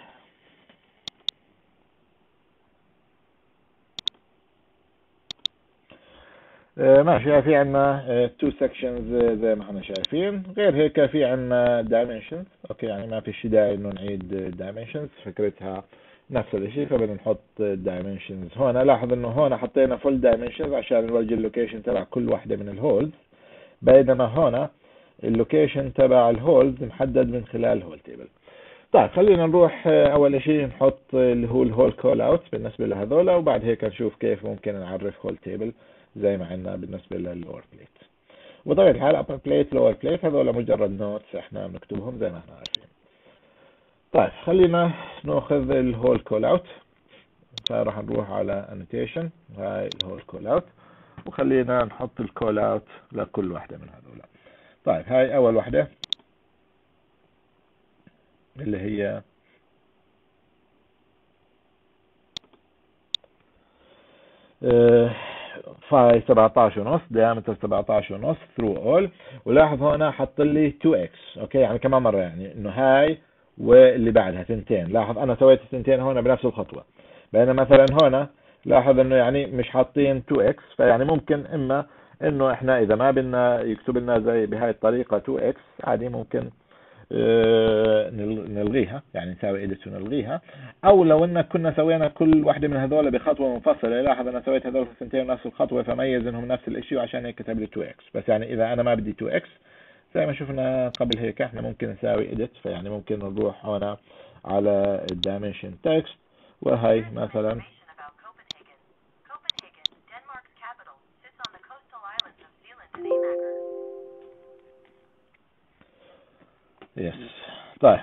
ماشي. في عنا two sections زي ما احنا شايفين. غير هيك في عنا dimensions. اوكي يعني ما في شي داعي انه نعيد dimensions، فكرتها نفس الشيء. فبدنا نحط dimensions هنا. لاحظ انه هنا حطينا full dimensions عشان نوجه اللوكيشن تبع كل واحدة من الهولز. بينما هنا اللوكيشن تبع الهولز محدد من خلال الهول تيبل. طيب خلينا نروح اول شيء نحط اللي هو الهول كول اوت بالنسبه لهذولا، وبعد هيك نشوف كيف ممكن نعرف هول تيبل زي ما عندنا بالنسبه لللور بليت. وبطبيعه الحال ابر بليت لور بليت هذول مجرد نوتس احنا بنكتبهم زي ما احنا عارفين. طيب خلينا ناخذ الهول كول اوت، فراح نروح على annotation، هاي الهول كول اوت، وخلينا نحط الكول اوت لكل واحده من هذول. طيب هاي اول واحده اللي هي فاي 17.5 diameter 17.5 through all. ولاحظ هنا حط لي 2x، اوكي يعني كمان مره يعني انه هاي واللي بعدها ثنتين. لاحظ انا سويت الثنتين هنا بنفس الخطوه، بينما مثلا هنا لاحظ انه يعني مش حاطين 2x، فيعني ممكن اما انه احنا اذا ما بدنا يكتب لنا زي بهاي الطريقه 2x عادي ممكن نلغيها، يعني نساوي edit ونلغيها، او لو ان كنا سوينا كل واحده من هذول بخطوه منفصله. لاحظ انا سويت هذول في الثنتين نفس الخطوه فميز انهم نفس الشيء، وعشان هيك كتب لي 2x. بس يعني اذا انا ما بدي 2x زي ما شفنا قبل هيك احنا ممكن نساوي edit، فيعني ممكن نروح هنا على dimension text، وهي مثلا يس. طيب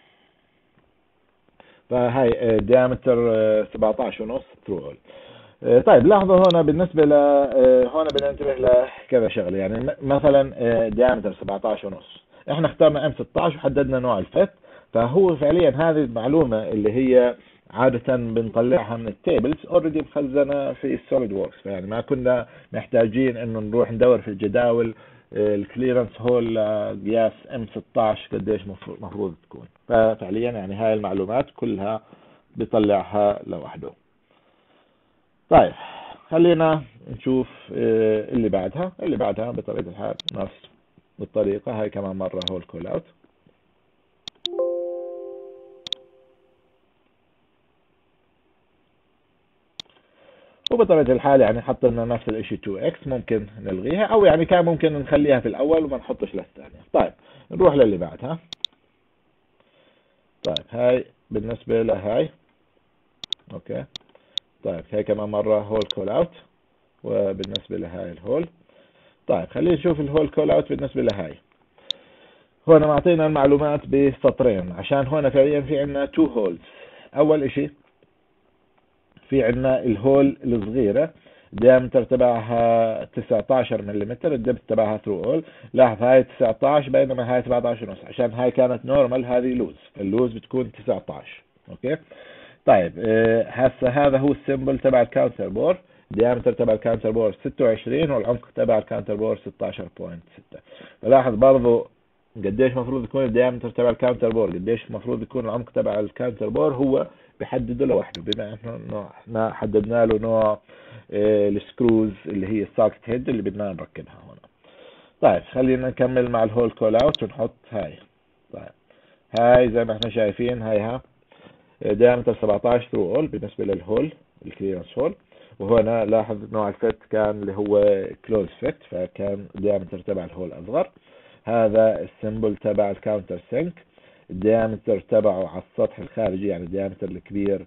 فهي diameter 17.5 through all. طيب لاحظوا هنا بالنسبة هنا بدنا ننتبه لكذا شغلة. يعني مثلا diameter 17.5 احنا اخترنا M16 وحددنا نوع الفت، فهو فعليا هذه المعلومة اللي هي عادة بنطلعها من التيبلز اوريدي مخزنة في السوليد ووركس، فيعني ما كنا محتاجين انه نروح ندور في الجداول الكليرنس هول قياس M16 قديش مفروض تكون. ففعليا يعني هاي المعلومات كلها بيطلعها لوحده. طيب خلينا نشوف اللي بعدها بطبيعة الحال نفس بالطريقة. هاي كمان مرة هول كول اوت، وبطبيعة الحال يعني حط لنا نفس الاشي 2x ممكن نلغيها، او يعني كان ممكن نخليها في الاول وما نحطش للثانية. طيب نروح للي بعدها. طيب هاي بالنسبة لهاي اوكي. طيب هاي كمان مرة هول كول اوت، وبالنسبة لهاي الهول. طيب خلينا نشوف الهول كول اوت بالنسبة لهاي. هنا معطينا المعلومات بسطرين، عشان هنا فعليا في عندنا 2 هولز. اول اشي في عندنا الهول الصغيرة diameter تبعها 19 ملم، الدبت تبعها ثرو اول. لاحظ هاي 19 بينما هاي 17 ونص، عشان هاي كانت نورمال هذه لوز، اللوز بتكون 19. اوكي. طيب هسه هذا هو السيمبل تبع الكاونتر بور. diameter تبع الكاونتر بور 26، والعمق تبع الكاونتر بور 16.6. ولاحظ برضو قديش المفروض يكون الديامتر تبع الكاونتر بور، قديش المفروض يكون العمق تبع الكاونتر بور، هو بيحدده لوحده، بما انه احنا حددنا له نوع السكروز اللي هي الساكت هيد اللي بدنا نركبها هنا. طيب خلينا نكمل مع الهول كول اوت ونحط هاي. طيب هاي زي ما احنا شايفين هايها diameter 17 through all بالنسبة للهول الكليرنس هول. وهنا لاحظ نوع الفت كان اللي هو كلوز فت، فكان diameter تبع الهول أصغر. هذا السيمبل تبع الكاونتر سينك، الديامتر تبعه على السطح الخارجي يعني الديامتر الكبير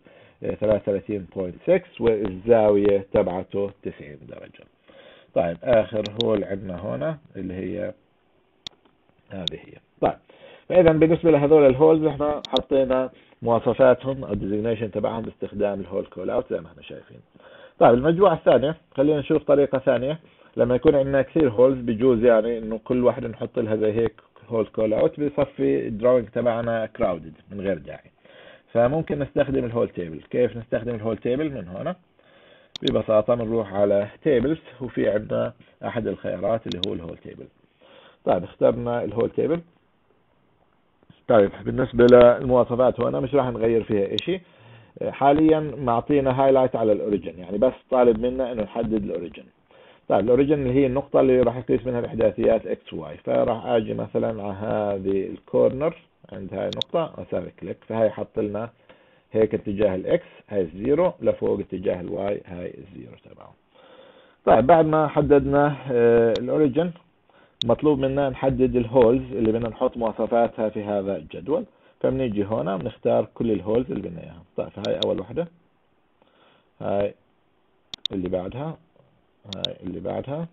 33.6، والزاوية تبعته 90 درجة. طيب آخر هول عندنا هنا اللي هي هذه هي. طيب فإذا بالنسبة لهذول الهولز احنا حطينا مواصفاتهم او الديزيجنيشن تبعهم باستخدام الهول كول اوت زي ما احنا شايفين. طيب المجموعة الثانية خلينا نشوف طريقة ثانية. لما يكون عندنا كثير هولز بيجوز يعني انه كل واحدة نحط لها زي هيك هول كول اوت، بيصفي الدراوينج تبعنا كراودد من غير داعي. فممكن نستخدم الهول تيبل. كيف نستخدم الهول تيبل؟ من هنا ببساطة بنروح على تيبلز، وفي عندنا احد الخيارات اللي هو الهول تيبل. طيب اخترنا الهول تيبل. طيب بالنسبة للمواصفات هنا مش راح نغير فيها اشي. حاليا معطينا هايلايت على الاوريجن، يعني بس طالب منا انه نحدد الاوريجن. طيب الاوريجن اللي هي النقطة اللي راح يقيس منها الاحداثيات اكس واي، فراح اجي مثلا على هذه الكورنر عند هاي النقطة واسوي كليك، فهاي حط لنا هيك اتجاه الاكس هاي الزيرو، لفوق اتجاه الواي هاي الزيرو تبعه. طيب بعد ما حددنا الاوريجن، مطلوب منا نحدد الهولز اللي بدنا نحط مواصفاتها في هذا الجدول. فبنيجي هنا بنختار كل الهولز اللي بدنا اياها. طيب هاي اول وحدة، هاي اللي بعدها، هاي اللي بعدها،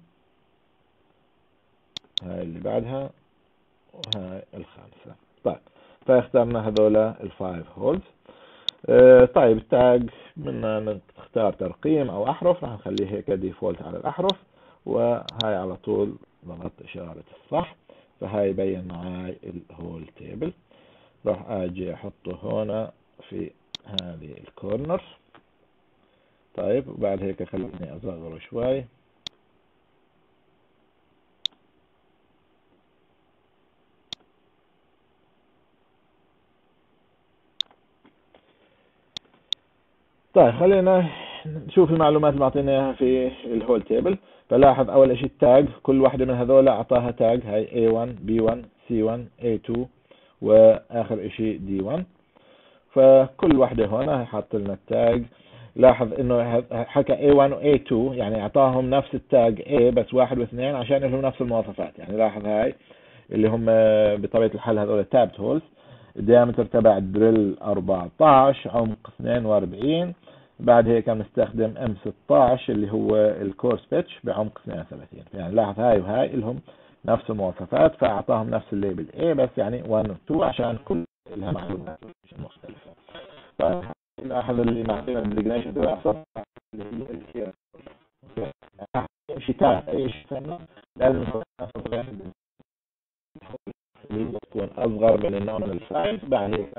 هاي اللي بعدها، وهاي الخامسة. طيب فاخترنا هذولا الفايف هولز. طيب التاج بدنا نختار ترقيم او احرف، راح نخليه هيك ديفولت على الاحرف، وهاي على طول ضغط اشارة الصح. فهاي يبين معاي الهول تيبل. راح اجي احطه هنا في هذه الكورنر. طيب وبعد هيك خليني اصغره شوي. طيب خلينا نشوف المعلومات اللي معطينا اياها في الهول تيبل. فلاحظ اول اشي التاج، كل واحدة من هذول اعطاها تاج، هاي A1 B1 C1 A2 واخر اشي D1. فكل واحدة هنا حاط لنا التاج. لاحظ انه حكى A1 و A2 يعني اعطاهم نفس التاج A بس 1 و2 عشان لهم نفس المواصفات. يعني لاحظ هاي اللي هم بطبيعة الحال هذول تاب هولز. الديامتر تبع الدريل 14، عمق 42. بعد هيك بنستخدم M16 اللي هو الكورس بيتش بعمق 32. يعني لاحظ هاي وهاي لهم نفس المواصفات، فاعطاهم نفس الليبل A بس يعني 1 و 2 عشان كل لها معلومات مختلفة. لاحظ اللي معطينا الديجنيشن تبع الصفحة اللي هي شتاء ايش لازم تكون اصغر من النورمال سايز. بعد هيك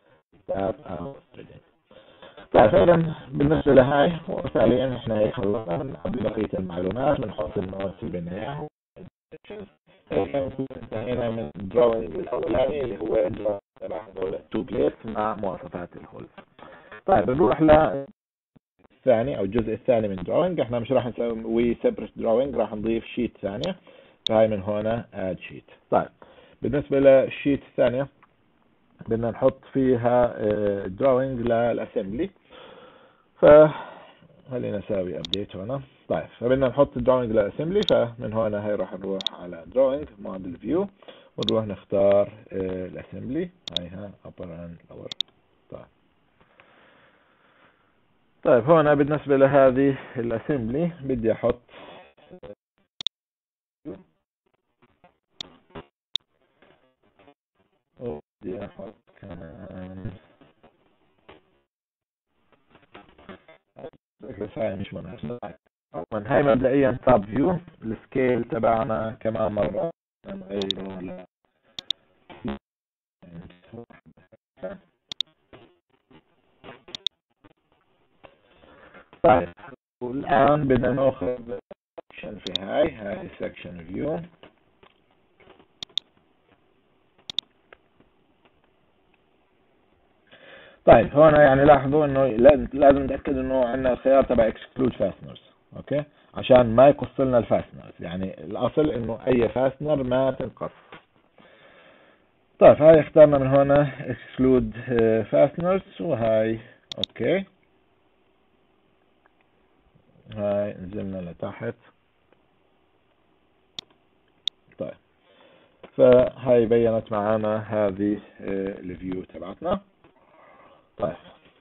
طيب فعلا بالنسبه لهاي وفعليا احنا هيك خلصنا بنقضي بقيه المعلومات، بنحط النوتس اللي بدنا اياها. انتهينا من الدروينج الاولاني اللي هو الدروينج تبع هذول التو بليت مع مواصفات الهولز. طيب بنروح للثاني او الجزء الثاني من دروينج. احنا مش راح نسوي سيبريت دروينج، راح نضيف شيت ثانيه. فهاي من هنا اد شيت. طيب بالنسبه للشيت الثانيه بدنا نحط فيها دروينج للاسمبلي. فخلينا نسوي ابديت هنا. طيب فبدنا نحط دروينج للاسمبلي. فمن هنا هي راح نروح على دروينج موديل فيو ونروح نختار الاسمبلي. هاي upper and lower. طيب هنا بالنسبة لهذه الاسمبلي بدي احط كمان بس هاي مش مناسبة. من هاي مبدئيا توب فيو. السكيل تبعنا كمان مرة نغيره طيب والآن بدنا ناخذ سكشن في هاي سكشن فيو. طيب هنا يعني لاحظوا انه لازم نتاكد انه عندنا الخيار تبع اكسكلود فاستنرز. اوكي عشان ما يقص لنا الفاستنرز. يعني الاصل انه اي فاستنر ما تنقص. طيب هاي اخترنا من هنا اكسكلود فاستنرز وهاي اوكي. هاي نزلنا لتحت. طيب فهاي بينت معنا هذه الفيو تبعتنا. طيب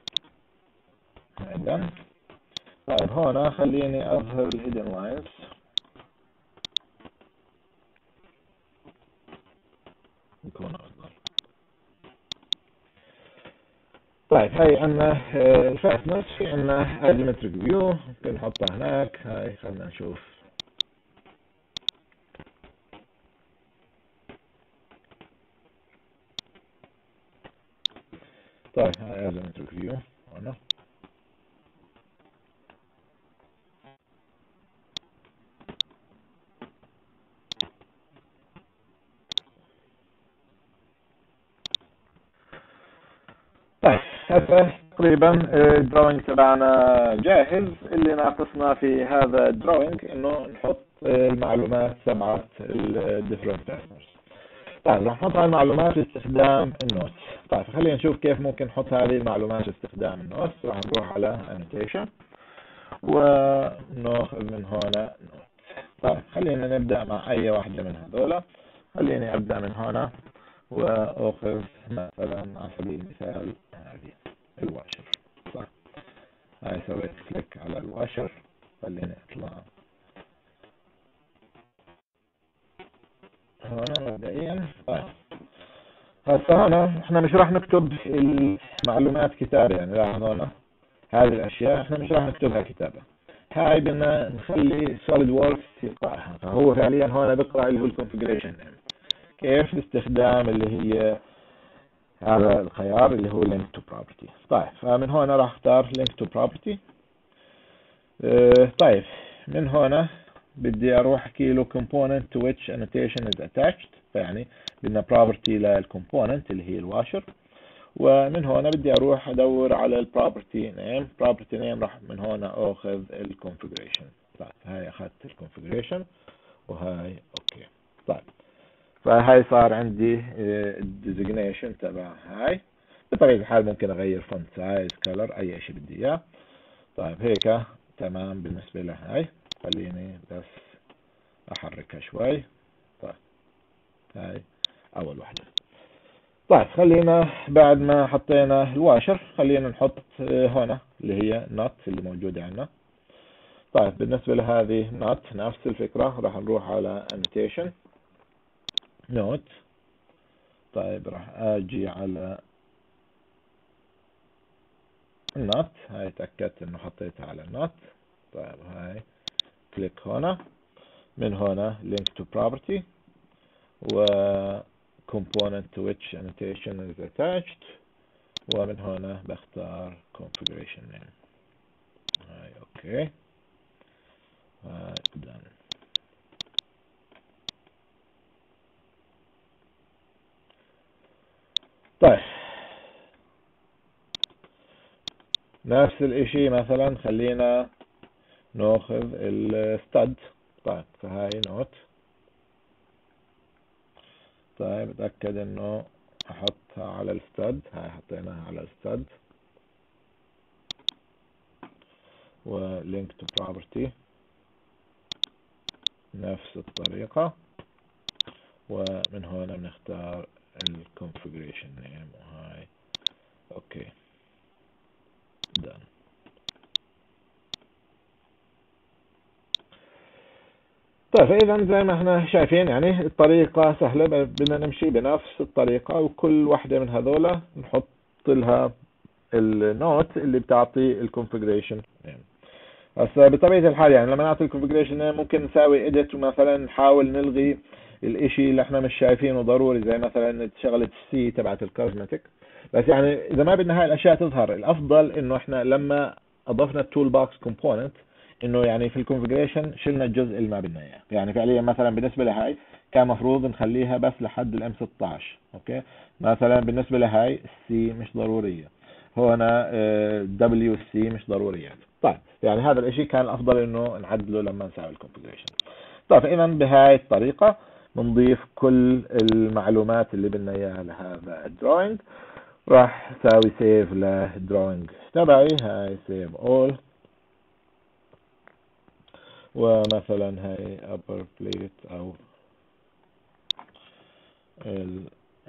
عندنا. طيب هنا خليني اظهر الهيدن لاينز. يكون افضل. طيب هاي عندنا الفاستنرز. في عندنا ازيمتريك فيو ممكن نحطها هناك. هاي خلينا نشوف. طيب هاي ازيمتريك فيو هنا. طيب هسه تقريبا الدروينج تبعنا جاهز. اللي ناقصنا في هذا الدروينج انه نحط المعلومات تبعت الديفرنت فاستنرز. طيب راح نحط هاي المعلومات باستخدام النوتس. طيب خلينا نشوف كيف ممكن نحط هذه المعلومات باستخدام النوتس. راح نروح على annotation وناخذ من هنا نوت. طيب خلينا نبدأ مع أي واحدة من هذولا. خليني أبدأ من هنا وأخذ مثلا على سبيل المثال هذه الواشر. طيب هاي سويت كليك على الواشر، خليني أطلع هنا مبدئيا. طيب هسه هنا احنا مش راح نكتب المعلومات كتابة، يعني لاحظ هنا هذه الأشياء احنا مش راح نكتبها كتابة، هاي بدنا نخلي سوليد ووركس يقرأها. فهو فعليا هنا بيقرأ اللي هو الكونفجريشن كيف باستخدام اللي هي هذا الخيار اللي هو link to property. طيب فمن هنا راح اختار link to property. طيب من هنا بدي اروح احكي له component to which annotation is attached، فيعني بدنا property للcomponent اللي هي الواشر. ومن هنا بدي اروح ادور على البروبرتي نيم. property name راح من هنا اخذ الكونفجريشن. طيب هاي اخذت الكونفجريشن وهاي اوكي. طيب فهاي صار عندي الديزيجنيشن تبع هاي. بطبيعة الحال ممكن اغير فونت سايز كلر اي شيء بدي اياه. طيب هيك تمام بالنسبة لهاي. خليني بس احركها شوي. طيب هاي اول واحدة. طيب خلينا بعد ما حطينا الواشر خلينا نحط هنا اللي هي not اللي موجودة عندنا. طيب بالنسبة لهذه not نفس الفكرة، راح نروح على annotation note. طيب راح اجي على not، هاي تأكدت انه حطيتها على not. طيب هاي كليك هنا، من هنا link to property و component to which annotation is attached، ومن هنا بختار configuration name. هاي اوكي هاي done. طيب نفس الاشي مثلا خلينا ناخذ الستد. طيب فهاي نوت. طيب اتأكد انه احطها على الستد. هاي حطيناها على الستد و link to property نفس الطريقة، ومن هنا بنختار الكونفجريشن نيم وهاي اوكي done. طيب فإذا زي ما احنا شايفين يعني الطريقة سهلة، بدنا نمشي بنفس الطريقة وكل واحدة من هذولا نحط لها النوت اللي بتعطي الكونفجريشن نيم. هسه بطبيعة الحال يعني لما نعطي الكونفجريشن نيم ممكن نساوي اديت ومثلا نحاول نلغي الاشي اللي احنا مش شايفينه ضروري، زي مثلا شغلة السي تبعت الكوزمتيك. بس يعني اذا ما بدنا هاي الاشياء تظهر، الافضل انه احنا لما اضفنا التول بوكس كومبوننت انه يعني في الكونفجريشن شلنا الجزء اللي ما بدنا اياه. يعني فعليا مثلا بالنسبة لهاي كان مفروض نخليها بس لحد الام 16 اوكي. مثلا بالنسبة لهاي السي مش ضرورية، هنا دبليو سي مش ضرورية. طيب يعني هذا الاشي كان الافضل انه نعدله لما نسوي الكونفجريشن. طيب فاذا بهاي الطريقة بنضيف كل المعلومات اللي بدنا اياها لهذا الدروينج. راح اسوي سيف للدروينج تبعي. هاي سيف اول، ومثلا هاي upper plate او ال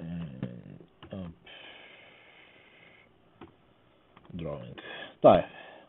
drawing. طيب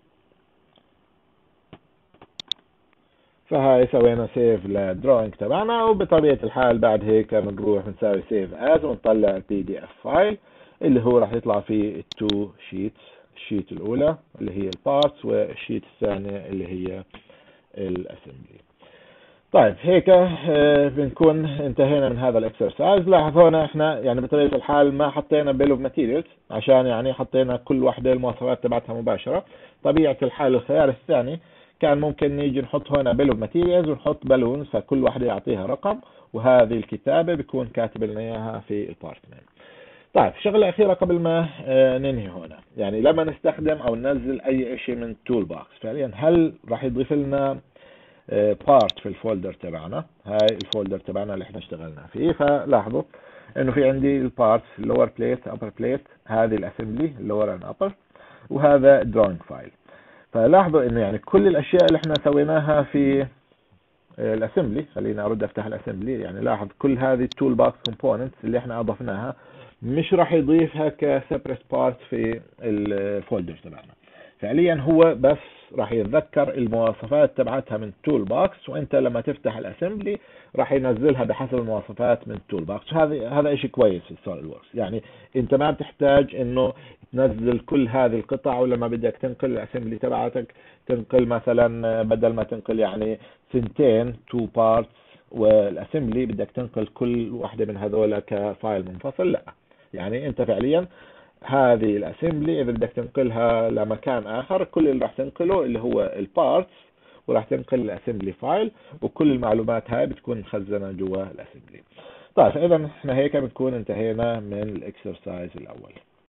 فهاي سوينا سيف للدروينج تبعنا، وبطبيعة الحال بعد هيك بنروح نسوي سيف از ونطلع البي دي اف فايل اللي هو راح يطلع فيه التو شيتس، الشيت الاولى اللي هي البارتس والشيت الثانية اللي هي الاسمبلي. طيب هيك بنكون انتهينا من هذا الاكسرسايز. لاحظ هنا احنا يعني بطبيعة الحال ما حطينا بيل اوف ماتيريالز عشان يعني حطينا كل واحدة المواصفات تبعتها مباشرة. طبيعة الحال الخيار الثاني كان ممكن نيجي نحط هنا بيل اوف ماتيريالز ونحط بالونز، فكل واحدة يعطيها رقم، وهذه الكتابة بيكون كاتب لنا اياها في البارتمنت. طيب شغلة أخيرة قبل ما ننهي هنا، يعني لما نستخدم أو ننزل أي شيء من تول بوكس فعليا هل راح يضيف لنا بارت في الفولدر تبعنا؟ هاي الفولدر تبعنا اللي احنا اشتغلنا فيه. فلاحظوا انه في عندي البارتس اللور بليت ابر بليت، هذه الاسمبلي اللور اند ابر، وهذا الدروينج فايل. فلاحظوا انه يعني كل الاشياء اللي احنا سويناها في الاسمبلي. خلينا ارد افتح الاسمبلي. يعني لاحظ كل هذه التول باكس كومبوننتس اللي احنا اضفناها مش راح يضيفها كسيبريت بارت في الفولدر تبعنا. فعليا هو بس راح يتذكر المواصفات تبعتها من التول باكس، وانت لما تفتح الاسمبلي راح ينزلها بحسب المواصفات من التول باكس. هذا شيء كويس في السوليد ووركس. يعني انت ما بتحتاج انه تنزل كل هذه القطع، ولما بدك تنقل الاسمبلي تبعتك تنقل مثلا بدل ما تنقل يعني سنتين تو بارتس والاسمبلي بدك تنقل كل واحدة من هذول كفايل منفصل. لا، يعني انت فعليا هذه الاسمبلي اذا بدك تنقلها لمكان اخر كل اللي راح تنقله اللي هو البارتس، وراح تنقل الاسمبلي فايل، وكل المعلومات هاي بتكون مخزنة جوا الاسمبلي. طيب اذا احنا هيك بنكون انتهينا من الاكسرسايز الاول.